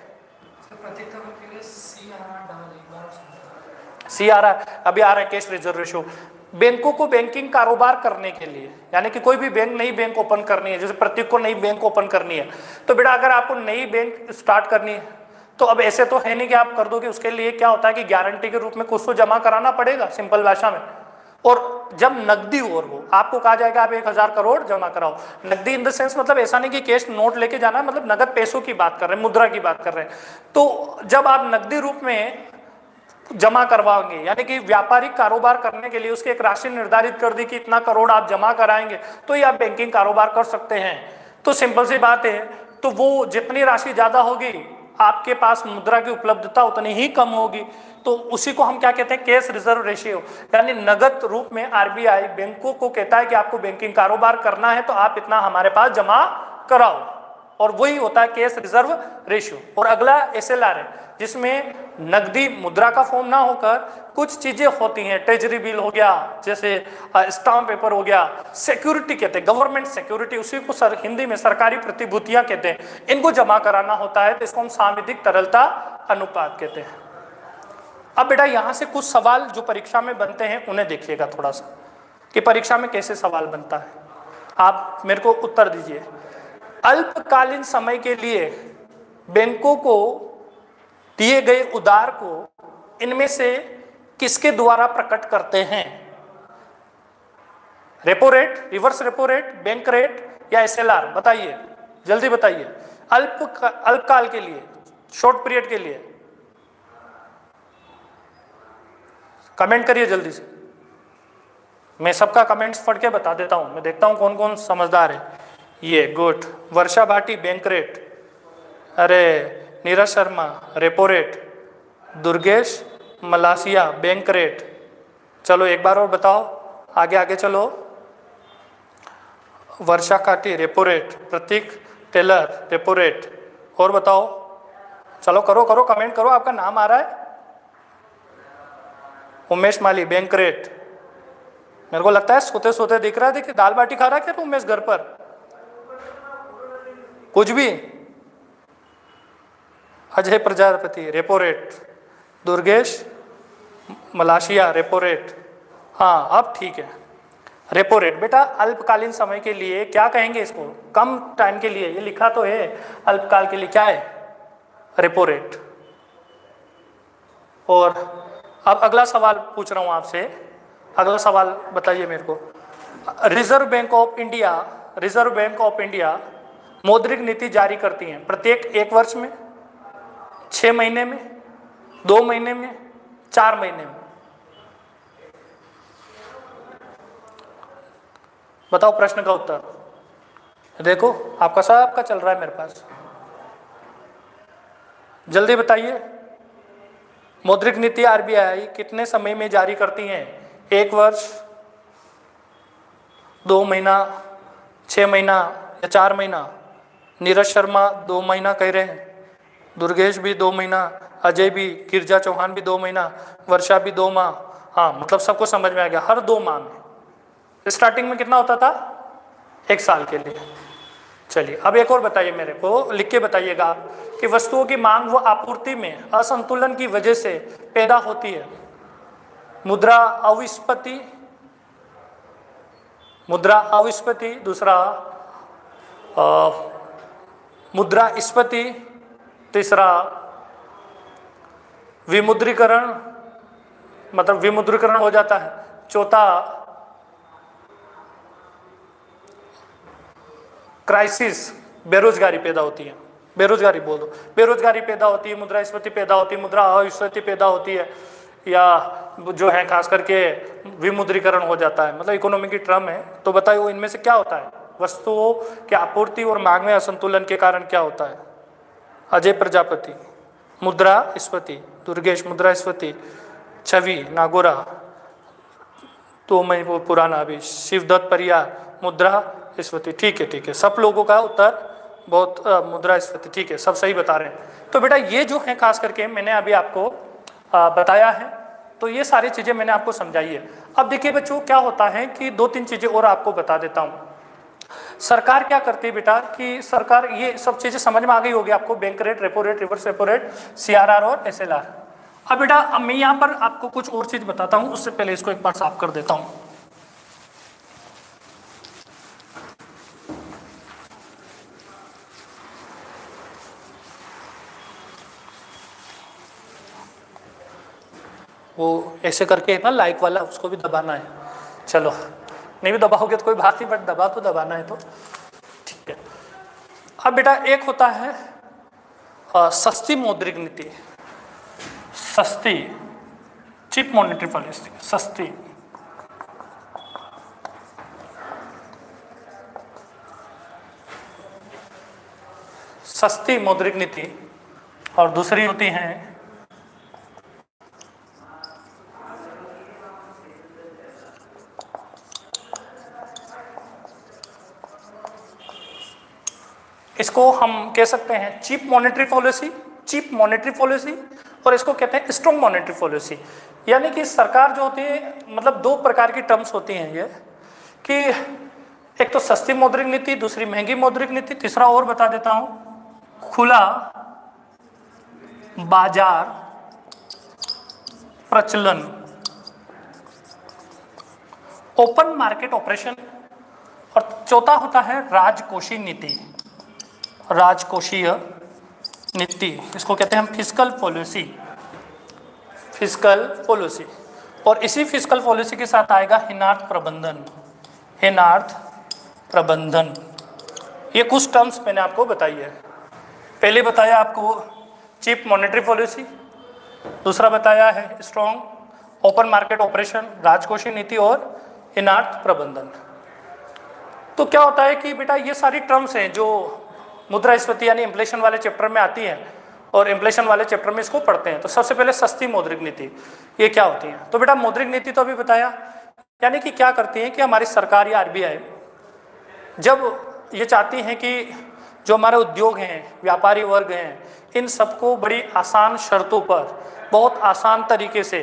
CRR अभी आ रहा है, कैश रिजर्व रेशो। बैंकों को बैंकिंग कारोबार करने के लिए, यानी कि कोई भी बैंक नई बैंक ओपन करनी है, जैसे प्रत्येक को नई बैंक ओपन करनी है, तो बेटा अगर आपको नई बैंक स्टार्ट करनी है तो अब ऐसे तो है नहीं कि आप कर दोगे, उसके लिए क्या होता है कि गारंटी के रूप में कुछ तो जमा कराना पड़ेगा, सिंपल भाषा में। और जब नकदी और वो आपको कहा जाएगा आप 1000 करोड़ जमा कराओ, नकदी इन द सेंस मतलब ऐसा नहीं कि कैश नोट लेके जाना, मतलब नगद पैसों की बात कर रहे हैं, मुद्रा की बात कर रहे हैं। तो जब आप नकदी रूप में जमा करवाओगे, यानी कि व्यापारिक कारोबार करने के लिए उसकी एक राशि निर्धारित कर दी कि इतना करोड़ आप जमा कराएंगे तो ही आप बैंकिंग कारोबार कर सकते हैं। तो सिंपल सी बात है, तो वो जितनी राशि ज्यादा होगी आपके पास मुद्रा की उपलब्धता उतनी ही कम होगी, तो उसी को हम क्या कहते हैं, कैश रिजर्व रेशियो। यानी नगद रूप में आरबीआई बैंकों को कहता है कि आपको बैंकिंग कारोबार करना है तो आप इतना हमारे पास जमा कराओ, और वही होता है कैश रिजर्व रेशियो। और अगला SLR है, जिसमें नकदी मुद्रा का फॉर्म ना होकर कुछ चीजें होती हैं, ट्रेजरी बिल हो गया, जैसे स्टाम्प पेपर हो गया, सिक्योरिटी कहते हैं, गवर्नमेंट सिक्योरिटी, उसी को हिंदी में सरकारी प्रतिभूतियां कहते हैं, इनको जमा कराना होता है, तो इसको हम सांविधिक तरलता अनुपात कहते हैं। अब बेटा यहाँ से कुछ सवाल जो परीक्षा में बनते हैं उन्हें देखिएगा थोड़ा सा, कि परीक्षा में कैसे सवाल बनता है, आप मेरे को उत्तर दीजिए। अल्पकालीन समय के लिए बैंकों को दिए गए उधार को इनमें से किसके द्वारा प्रकट करते हैं, repo rate, reverse repo rate, bank rate या SLR, बताइए जल्दी बताइए। अल्पकाल के लिए, शॉर्ट पीरियड के लिए कमेंट करिए जल्दी से, मैं सबका कमेंट्स पढ़ के बता देता हूं, मैं देखता हूं कौन कौन समझदार है। ये good, Varsha Bhati bank rate, अरे Neeraj Sharma repo rate, Durgesh Malasiya bank rate. चलो एक बार और बताओ, आगे आगे चलो। Varsha Kati repo rate, Prateek Tailor repo rate, और बताओ, चलो करो करो कमेंट करो, आपका नाम आ रहा है। उमेश माली बैंक रेट, मेरे को लगता है सोते सोते दिख रहा है, देखिए दाल बाटी खा रहा है क्या उमेश घर पर, कुछ भी। Ajay Prajapati repo rate, Durgesh Malasiya repo rate, हाँ अब ठीक है। रेपो रेट बेटा अल्पकालीन समय के लिए क्या कहेंगे इसको, कम टाइम के लिए, ये लिखा तो है अल्पकाल के लिए क्या है, रेपो रेट। और अब अगला सवाल पूछ रहा हूं आपसे, अगला सवाल बताइए मेरे को। रिजर्व बैंक ऑफ इंडिया मौद्रिक नीति जारी करती है प्रत्येक 1 वर्ष में, 6 महीने में, 2 महीने में, 4 महीने में, बताओ प्रश्न का उत्तर। देखो आपका सबका चल रहा है मेरे पास, जल्दी बताइए। मौद्रिक नीति आरबीआई कितने समय में जारी करती है, 1 वर्ष, 2 महीना, 6 महीना या 4 महीना। नीरज शर्मा 2 महीना कह रहे हैं, दुर्गेश भी 2 महीना, अजय भी, गिरजा चौहान भी 2 महीना, वर्षा भी 2 माह। हाँ मतलब सबको समझ में आ गया, हर 2 माह में। स्टार्टिंग में कितना होता था, 1 साल के लिए। चलिए अब एक और बताइए मेरे को, लिख के बताइएगा कि वस्तुओं की मांग व आपूर्ति में असंतुलन की वजह से पैदा होती है मुद्रा अविस्फीति, दूसरा मुद्रास्फीति, तीसरा विमुद्रीकरण, मतलब विमुद्रीकरण हो जाता है, चौथा क्राइसिस, बेरोजगारी पैदा होती है, बेरोजगारी बोल दो, बेरोजगारी पैदा होती है, मुद्रास्फीति पैदा होती है, मुद्रा अविस्फीति पैदा होती है, या जो है खास करके विमुद्रीकरण हो जाता है, मतलब इकोनॉमी की टर्म है। तो बताइए वो इनमें से क्या होता है, वस्तुओं की आपूर्ति और मांग में असंतुलन के कारण क्या होता है। अजय प्रजापति मुद्रास्फीति, दुर्गेश मुद्रास्फीति, छवि नागोरा, 2 महीने पुराना अभी, शिवदत्त परियार मुद्रास्फीति। ठीक है, सब लोगों का उत्तर बहुत मुद्रास्फीति, ठीक है, सब सही बता रहे हैं। तो बेटा ये जो है खास करके मैंने अभी आपको बताया है, तो ये सारी चीज़ें मैंने आपको समझाई है। अब देखिए बच्चों क्या होता है कि 2-3 चीज़ें और आपको बता देता हूँ। सरकार क्या करती है बेटा कि सरकार, ये सब चीज़ें समझ में आ गई होगी आपको, bank rate, repo rate, reverse repo rate, CRR और SLR। अब बेटा अब मैं यहाँ पर आपको कुछ और चीज़ बताता हूँ, उससे पहले इसको एक बार साफ कर देता हूँ। वो ऐसे करके ना लाइक वाला, उसको भी दबाना है। चलो नहीं भी दबाओगे तो कोई बात नहीं, बट दबा तो दबाना है, तो ठीक है। अब बेटा एक होता है सस्ती मौद्रिक नीति, सस्ती चीप मॉनेटरी पॉलिसी, सस्ती मौद्रिक नीति, और दूसरी होती है इसको हम कह सकते हैं चीप मॉनेटरी पॉलिसी, और इसको कहते हैं स्ट्रॉन्ग मॉनेटरी पॉलिसी। यानी कि सरकार जो होती है, मतलब 2 प्रकार की टर्म्स होती हैं ये, कि एक तो सस्ती मौद्रिक नीति, दूसरी महंगी मौद्रिक नीति, तीसरा और बता देता हूं, खुला बाजार प्रचलन, ओपन मार्केट ऑपरेशन, और चौथा होता है राजकोषीय नीति, इसको कहते हैं हम फिस्कल पॉलिसी। और इसी फिस्कल पॉलिसी के साथ आएगा हिनार्थ प्रबंधन। ये कुछ टर्म्स मैंने आपको बताई है। पहले बताया आपको चीप मॉनेटरी पॉलिसी, दूसरा बताया है स्ट्रॉन्ग ओपन मार्केट ऑपरेशन, राजकोषीय नीति और हिनार्थ प्रबंधन। तो क्या होता है कि बेटा ये सारी टर्म्स हैं जो मुद्रास्फीति यानी इन्फ्लेशन वाले चैप्टर में आती हैं, और इन्फ्लेशन वाले चैप्टर में इसको पढ़ते हैं। तो सबसे पहले सस्ती मौद्रिक नीति, ये क्या होती है? तो बेटा मौद्रिक नीति तो अभी बताया, यानी कि क्या करती है कि हमारी सरकार या RBI जब ये चाहती हैं कि जो हमारे उद्योग हैं, व्यापारी वर्ग हैं, इन सबको बड़ी आसान शर्तों पर, बहुत आसान तरीके से,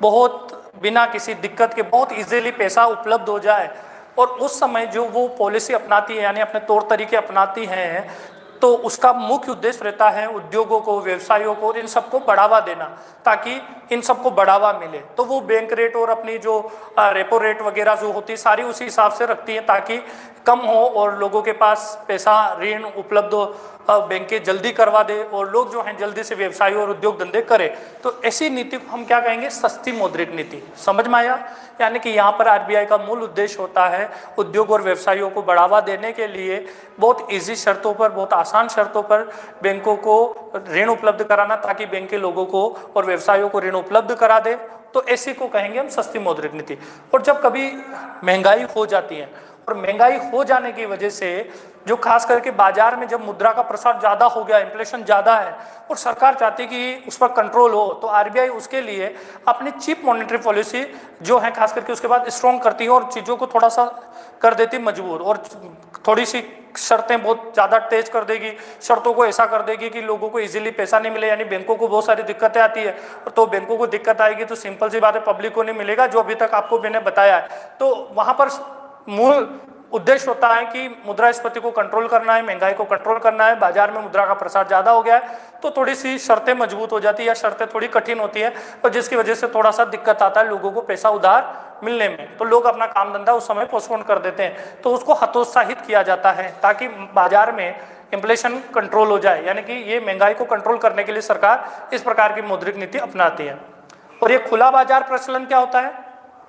बहुत बिना किसी दिक्कत के, बहुत इजीली पैसा उपलब्ध हो जाए, और उस समय जो वो पॉलिसी अपनाती है यानी अपने तौर तरीके अपनाती हैं, तो उसका मुख्य उद्देश्य रहता है उद्योगों को, व्यवसायों को, इन सबको बढ़ावा देना, ताकि इन सबको बढ़ावा मिले। तो वो बैंक रेट और अपनी जो रेपो रेट वगैरह जो होती है सारी उसी हिसाब से रखती है, ताकि कम हो और लोगों के पास पैसा, ऋण उपलब्ध बैंकें जल्दी करवा दे, और लोग जो हैं जल्दी से व्यवसाय और उद्योग धंधे करें। तो ऐसी नीति को हम क्या कहेंगे? सस्ती मौद्रिक नीति। समझ में आया? यानी कि यहाँ पर RBI का मूल उद्देश्य होता है उद्योग और व्यवसायों को बढ़ावा देने के लिए बहुत ईजी शर्तों पर, बहुत आसान शर्तों पर बैंकों को ऋण उपलब्ध कराना, ताकि बैंक के लोगों को और व्यवसायों को ऋण उपलब्ध करा दे। तो ऐसी को कहेंगे हम सस्ती मौद्रिक नीति। और जब कभी महंगाई हो जाती है, और महंगाई हो जाने की वजह से जो खास करके बाजार में जब मुद्रा का प्रसार ज़्यादा हो गया, इन्फ्लेशन ज़्यादा है, और सरकार चाहती है कि उस पर कंट्रोल हो, तो RBI उसके लिए अपनी चीप मॉनेटरी पॉलिसी जो है खास करके उसके बाद स्ट्रॉन्ग करती है, और चीज़ों को थोड़ा सा कर देती मजबूर, और थोड़ी सी शर्तें बहुत ज़्यादा तेज कर देगी, शर्तों को ऐसा कर देगी कि लोगों को इजीली पैसा नहीं मिले, यानी बैंकों को बहुत सारी दिक्कतें आती है। तो बैंकों को दिक्कत आएगी तो सिंपल सी बात है, पब्लिक को नहीं मिलेगा, जो अभी तक आपको मैंने बताया है। तो वहाँ पर मूल उद्देश्य होता है कि मुद्रास्फीति को कंट्रोल करना है, महंगाई को कंट्रोल करना है, बाजार में मुद्रा का प्रसार ज़्यादा हो गया है, तो थोड़ी सी शर्तें मजबूत हो जाती है या शर्तें थोड़ी कठिन होती है, और जिसकी वजह से थोड़ा सा दिक्कत आता है लोगों को पैसा उधार मिलने में। तो लोग अपना काम धंधा उस समय पोस्टपोन कर देते हैं, तो उसको हतोत्साहित किया जाता है ताकि बाजार में इन्फ्लेशन कंट्रोल हो जाए। यानी कि ये महंगाई को कंट्रोल करने के लिए सरकार इस प्रकार की मौद्रिक नीति अपनाती है। और ये खुला बाजार प्रचलन क्या होता है?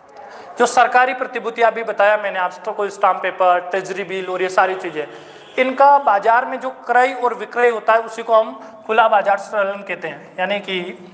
जो सरकारी प्रतिभूतियां अभी बताया मैंने आपको, कोई स्टाम्प पेपर, ट्रेजरी बिल और ये सारी चीजें, इनका बाजार में जो क्रय और विक्रय होता है उसी को हम खुला बाजार प्रचलन कहते हैं। यानी कि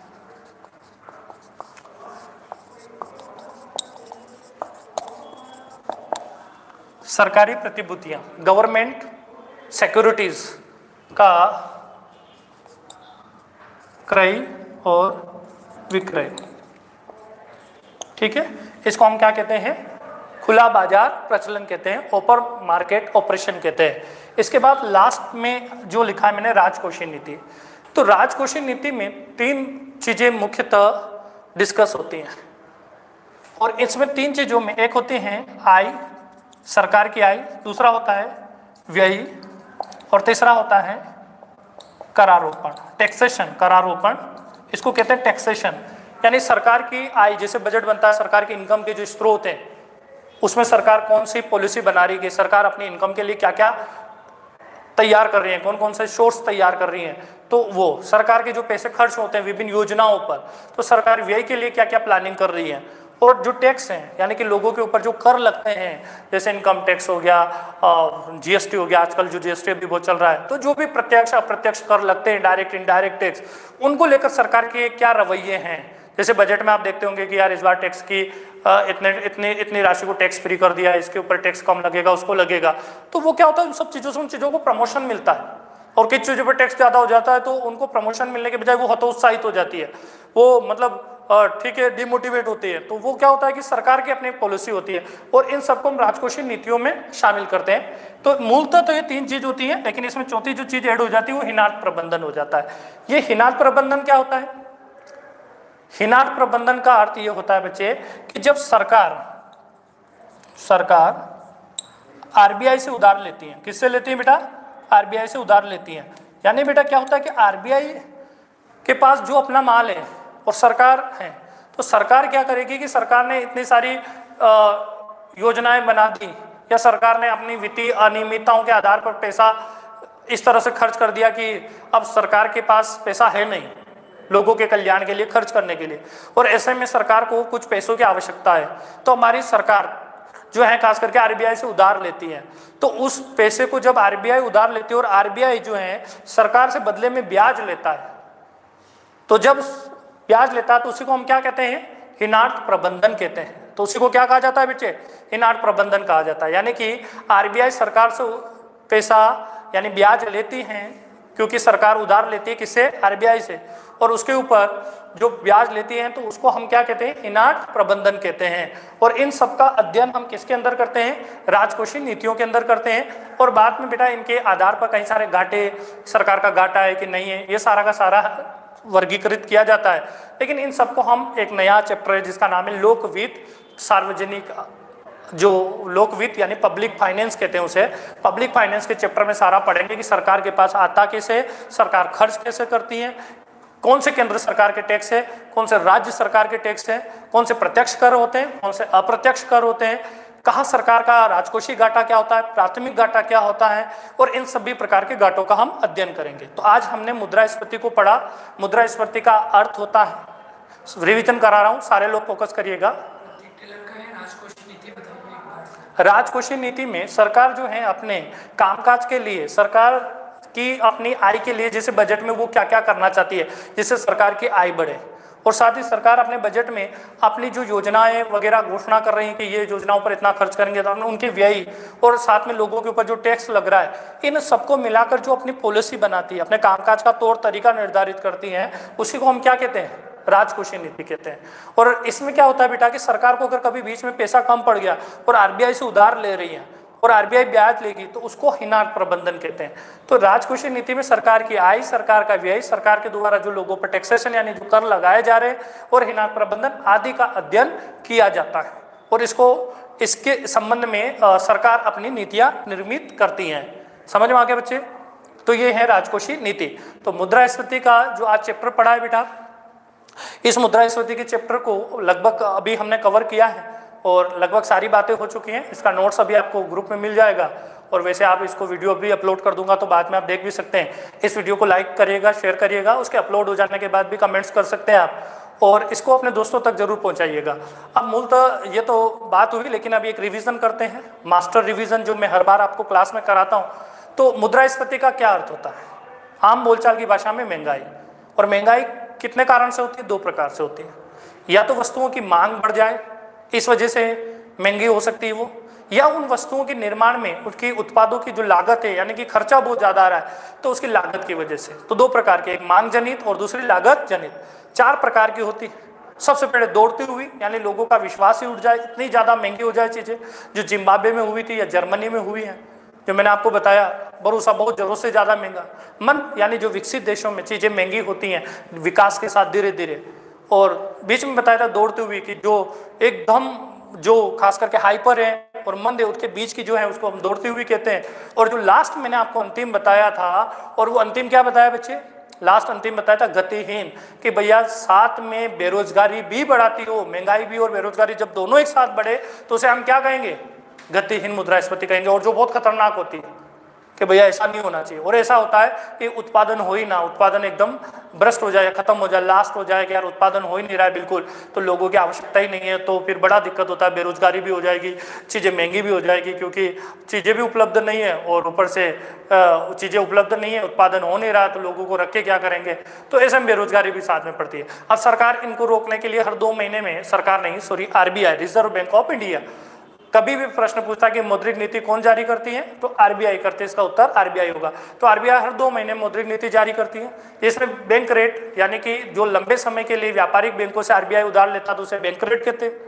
सरकारी प्रतिभूतियां, गवर्नमेंट सिक्योरिटीज का क्रय और विक्रय। ठीक है, इसको हम क्या कहते हैं? खुला बाजार प्रचलन कहते हैं, ओपन मार्केट ऑपरेशन कहते हैं। इसके बाद लास्ट में जो लिखा है मैंने, राजकोषीय नीति। तो राजकोषीय नीति में 3 चीजें मुख्यतः डिस्कस होती हैं, और इसमें 3 चीजों में एक होती हैं आय, सरकार की आय, दूसरा होता है व्यय, और तीसरा होता है करारोपण, टैक्सेशन, करारोपण, इसको कहते हैं टैक्सेशन। यानी सरकार की आय, जैसे बजट बनता है, सरकार की इनकम के जो स्रोत हैं उसमें सरकार कौन सी पॉलिसी बना रही है, सरकार अपनी इनकम के लिए क्या क्या तैयार कर रही है, कौन कौन से सोर्स तैयार कर रही है, तो वो सरकार के जो पैसे खर्च होते हैं विभिन्न योजनाओं पर, तो सरकार व्यय के लिए क्या क्या प्लानिंग कर रही है। और जो टैक्स हैं, यानी कि लोगों के ऊपर जो कर लगते हैं, जैसे इनकम टैक्स हो गया, जीएसटी हो गया, आजकल जो जीएसटी अभी बहुत चल रहा है, तो जो भी प्रत्यक्ष अप्रत्यक्ष कर लगते हैं, डायरेक्ट इनडायरेक्ट टैक्स, उनको लेकर सरकार के क्या रवैये हैं। जैसे बजट में आप देखते होंगे कि यार इस बार टैक्स की इतनी राशि को टैक्स फ्री कर दिया, इसके ऊपर टैक्स कम लगेगा, उसको लगेगा, तो वो क्या होता है, उन सब चीज़ों से उन चीज़ों को प्रमोशन मिलता है। और किस चीज़ों पर टैक्स ज़्यादा हो जाता है तो उनको प्रमोशन मिलने के बजाय वो हतोत्साहित हो जाती है, वो मतलब ठीक है डिमोटिवेट होती है। तो वो क्या होता है कि सरकार की अपनी पॉलिसी होती है, और इन सबको हम राजकोषीय नीतियों में शामिल करते हैं। तो मूलतः तो ये 3 चीज होती हैं, लेकिन इसमें चौथी जो चीज ऐड हो जाती है वो हिनात प्रबंधन हो जाता है। ये हिनात प्रबंधन क्या होता है? हिनात प्रबंधन का अर्थ ये होता है बच्चे कि जब सरकार आरबीआई से उधार लेती है। किससे लेती है बेटा? आरबीआई से उधार लेती है। यानी बेटा क्या होता है कि आरबीआई के पास जो अपना माल है और सरकार है, तो सरकार क्या करेगी कि सरकार ने इतनी सारी योजनाएं बना दी, या सरकार ने अपनी वित्तीय अनियमितताओं के आधार पर पैसा इस तरह से खर्च कर दिया कि अब सरकार के पास पैसा है नहीं लोगों के कल्याण के लिए खर्च करने के लिए, और ऐसे में सरकार को कुछ पैसों की आवश्यकता है। तो हमारी सरकार जो है खास करके आरबीआई से उधार लेती है, तो उस पैसे को जब आरबीआई उधार लेती है और आरबीआई जो है सरकार से बदले में ब्याज लेता है, तो जब ब्याज लेता है तो उसी को हम क्या कहते हैं? हिनात प्रबंधन कहते हैं। तो उसी को क्या कहा जाता है बच्चे? हिनात प्रबंधन कहा जाता है। यानी कि आरबीआई सरकार से पैसा यानी ब्याज लेती है, क्योंकि सरकार उधार लेती है किससे? आरबीआई से, और उसके ऊपर जो ब्याज लेती है तो उसको हम क्या कहते हैं? हिनात प्रबंधन कहते हैं। और इन सब का अध्ययन हम किसके अंदर करते हैं? राजकोषीय नीतियों के अंदर करते हैं। और बाद में बेटा इनके आधार पर कई सारे घाटे, सरकार का घाटा है कि नहीं है, ये सारा का सारा वर्गीकृत किया जाता है। लेकिन इन सबको हम एक नया चैप्टर है जिसका नाम है लोक वित्त, सार्वजनिक, जो लोक वित्त यानी पब्लिक फाइनेंस कहते हैं उसे, पब्लिक फाइनेंस के चैप्टर में सारा पढ़ेंगे कि सरकार के पास आता कैसे, सरकार खर्च कैसे करती है, कौन से केंद्र सरकार के टैक्स है, कौन से राज्य सरकार के टैक्स है, कौन से प्रत्यक्ष कर होते हैं, कौन से अप्रत्यक्ष कर होते हैं, कहाँ सरकार का राजकोषीय घाटा क्या होता है, प्राथमिक घाटा क्या होता है, और इन सभी प्रकार के घाटों का हम अध्ययन करेंगे। तो आज हमने मुद्रास्फीति को पढ़ा। मुद्रास्फीति का अर्थ होता है, रिवीजन करा रहा हूँ, सारे लोग फोकस करिएगा। राजकोषीय नीति में सरकार जो है अपने कामकाज के लिए, सरकार की अपनी आय के लिए, जैसे बजट में वो क्या क्या करना चाहती है जिससे सरकार की आय बढ़े, और साथ ही सरकार अपने बजट में अपनी जो योजनाएं वगैरह घोषणा कर रही है कि ये योजनाओं पर इतना खर्च करेंगे, तो उनके व्यय और साथ में लोगों के ऊपर जो टैक्स लग रहा है, इन सबको मिलाकर जो अपनी पॉलिसी बनाती है, अपने कामकाज का तौर तरीका निर्धारित करती है, उसी को हम क्या कहते हैं? राजकोषीय नीति कहते हैं। और इसमें क्या होता है बेटा कि सरकार को अगर कभी बीच में पैसा कम पड़ गया और आरबीआई से उधार ले रही है और आरबीआई ब्याज लेगी, तो उसको हिनात प्रबंधन कहते हैं। तो राजकोषीय नीति में सरकार की आय, सरकार का व्यय, सरकार के द्वारा जो लोगों पर टैक्सेशन यानी जो कर लगाए जा रहे हैं, और हिनात प्रबंधन आदि का अध्ययन किया जाता है। और इसके संबंध में सरकार अपनी नीतियां निर्मित करती हैं। समझ में आ गया बच्चे? तो ये है राजकोषीय नीति। तो मुद्रास्फीति का जो आज चैप्टर पढ़ा है बेटा, इस मुद्रास्फीति के चैप्टर को लगभग अभी हमने कवर किया है और लगभग सारी बातें हो चुकी हैं। इसका नोट्स अभी आपको ग्रुप में मिल जाएगा, और वैसे आप इसको वीडियो भी अपलोड कर दूंगा तो बाद में आप देख भी सकते हैं। इस वीडियो को लाइक करिएगा, शेयर करिएगा, उसके अपलोड हो जाने के बाद भी कमेंट्स कर सकते हैं आप, और इसको अपने दोस्तों तक जरूर पहुंचाइएगा। अब मूलतः ये तो बात हुई, लेकिन अभी एक रिवीजन करते हैं, मास्टर रिवीजन, जो मैं हर बार आपको क्लास में कराता हूँ। तो मुद्रास्फीति का क्या अर्थ होता है? आम बोलचाल की भाषा में महंगाई। और महंगाई कितने कारण से होती है? 2 प्रकार से होती है। या तो वस्तुओं की मांग बढ़ जाए, इस वजह से महंगी हो सकती है वो, या उन वस्तुओं के निर्माण में उसकी उत्पादों की जो लागत है यानी कि खर्चा बहुत ज़्यादा आ रहा है तो उसकी लागत की वजह से। तो दो प्रकार के, एक मांग जनित और दूसरी लागत जनित, 4 प्रकार की होती है। सबसे पहले दौड़ती हुई, यानी लोगों का विश्वास ही उठ जाए, इतनी ज़्यादा महंगी हो जाए चीज़ें, जो जिम्बाब्वे में हुई थी या जर्मनी में हुई है, जो मैंने आपको बताया, भरोसा बहुत ज़रूरत से ज़्यादा महंगा। मन यानी जो विकसित देशों में चीज़ें महंगी होती हैं विकास के साथ धीरे धीरे। और बीच में बताया था दौड़ती हुई कि जो एकदम जो खास करके हाइपर है और मंद है उसके बीच की जो है उसको हम दौड़ती हुई कहते हैं। और जो लास्ट मैंने आपको अंतिम बताया था, और वो अंतिम क्या बताया बच्चे, लास्ट अंतिम बताया था गतिहीन, कि भैया साथ में बेरोजगारी भी बढ़ाती हो, महंगाई भी और बेरोजगारी जब दोनों एक साथ बढ़े तो उसे हम क्या कहेंगे, गतिहीन मुद्रास्फीति कहेंगे। और जो बहुत खतरनाक होती है कि भैया ऐसा नहीं होना चाहिए, और ऐसा होता है कि उत्पादन हो ही ना, उत्पादन एकदम भ्रष्ट हो जाए, खत्म हो जाए, लास्ट हो जाए कि यार उत्पादन हो ही नहीं रहा है बिल्कुल, तो लोगों की आवश्यकता ही नहीं है, तो फिर बड़ा दिक्कत होता है, बेरोजगारी भी हो जाएगी, चीज़ें महंगी भी हो जाएगी क्योंकि चीज़ें भी उपलब्ध नहीं है और ऊपर से चीज़ें उपलब्ध नहीं है, उत्पादन हो नहीं रहा, तो लोगों को रख के क्या करेंगे, तो ऐसे में बेरोजगारी भी साथ में पड़ती है। अब सरकार इनको रोकने के लिए हर 2 महीने में, सरकार नहीं sorry RBI, reserve bank of India, कभी भी प्रश्न पूछता कि मौद्रिक नीति कौन जारी करती है, तो RBI करती है, इसका उत्तर RBI होगा। तो RBI हर 2 महीने मौद्रिक नीति जारी करती है। इसमें बैंक रेट यानी कि जो लंबे समय के लिए व्यापारिक बैंकों से RBI उधार लेता है तो उसे बैंक रेट कहते हैं।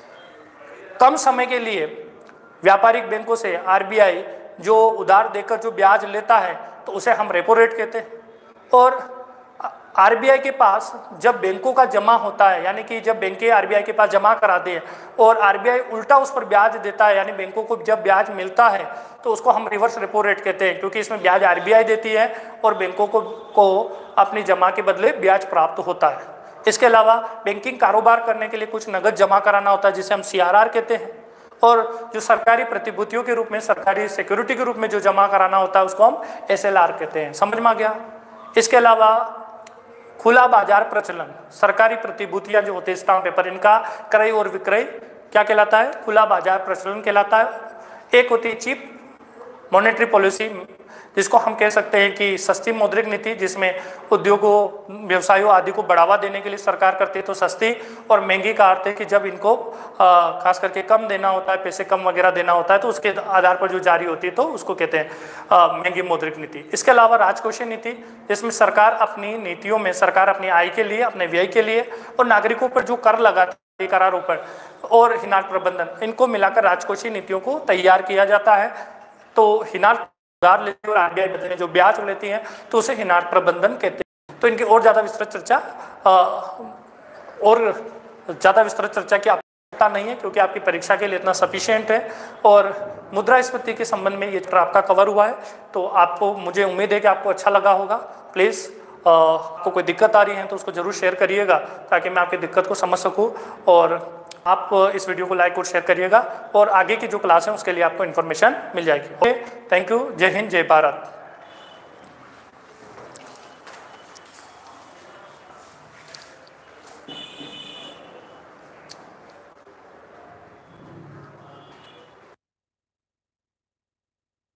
कम समय के लिए व्यापारिक बैंकों से RBI जो उधार देकर जो ब्याज लेता है तो उसे हम रेपो रेट कहते हैं। और RBI के पास जब बैंकों का जमा होता है, यानी कि जब बैंकें RBI के पास जमा कराते हैं और RBI उल्टा उस पर ब्याज देता है, यानी बैंकों को जब ब्याज मिलता है तो उसको हम रिवर्स रेपो रेट कहते हैं, क्योंकि इसमें ब्याज RBI देती है और बैंकों को अपनी जमा के बदले ब्याज प्राप्त होता है। इसके अलावा बैंकिंग कारोबार करने के लिए कुछ नगद जमा कराना होता है जिसे हम CRR कहते हैं, और जो सरकारी प्रतिभूतियों के रूप में, सरकारी सिक्योरिटी के रूप में जो जमा कराना होता है उसको हम SLR कहते हैं। समझ में आ गया। इसके अलावा खुला बाजार प्रचलन, सरकारी प्रतिभूतियां जो होते हैं स्टाम्प पेपर, इनका क्रय और विक्रय क्या कहलाता है, खुला बाजार प्रचलन कहलाता है। एक होती है चीप मॉनेटरी पॉलिसी, जिसको हम कह सकते हैं कि सस्ती मौद्रिक नीति, जिसमें उद्योगों, व्यवसायों आदि को बढ़ावा देने के लिए सरकार करती है। तो सस्ती और महंगी का अर्थ है कि जब इनको खास करके कम देना होता है, पैसे कम वगैरह देना होता है, तो उसके आधार पर जो जारी होती है तो उसको कहते हैं महंगी मौद्रिक नीति। इसके अलावा राजकोषीय नीति, जिसमें सरकार अपनी नीतियों में, सरकार अपनी आय के लिए, अपने व्यय के लिए और नागरिकों पर जो कर लगाती है, करारों पर, और हिनार प्रबंधन, इनको मिलाकर राजकोषीय नीतियों को तैयार किया जाता है। तो हिनार उधार लेती है और RBI बदले में जो ब्याज लेती है तो उसे हिनार प्रबंधन कहते हैं। तो इनकी और ज़्यादा विस्तृत चर्चा की आवश्यकता नहीं है, क्योंकि आपकी परीक्षा के लिए इतना सफिशिएंट है। और मुद्रास्फीति के संबंध में ये चैप्टर आपका कवर हुआ है, तो आपको, मुझे उम्मीद है कि आपको अच्छा लगा होगा। प्लीज़ आपको कोई दिक्कत आ रही है तो उसको जरूर शेयर करिएगा, ताकि मैं आपकी दिक्कत को समझ सकूँ। और आप इस वीडियो को लाइक और शेयर करिएगा, और आगे की जो क्लास है उसके लिए आपको इन्फॉर्मेशन मिल जाएगी। Okay, thank you. जय हिंद, जय भारत।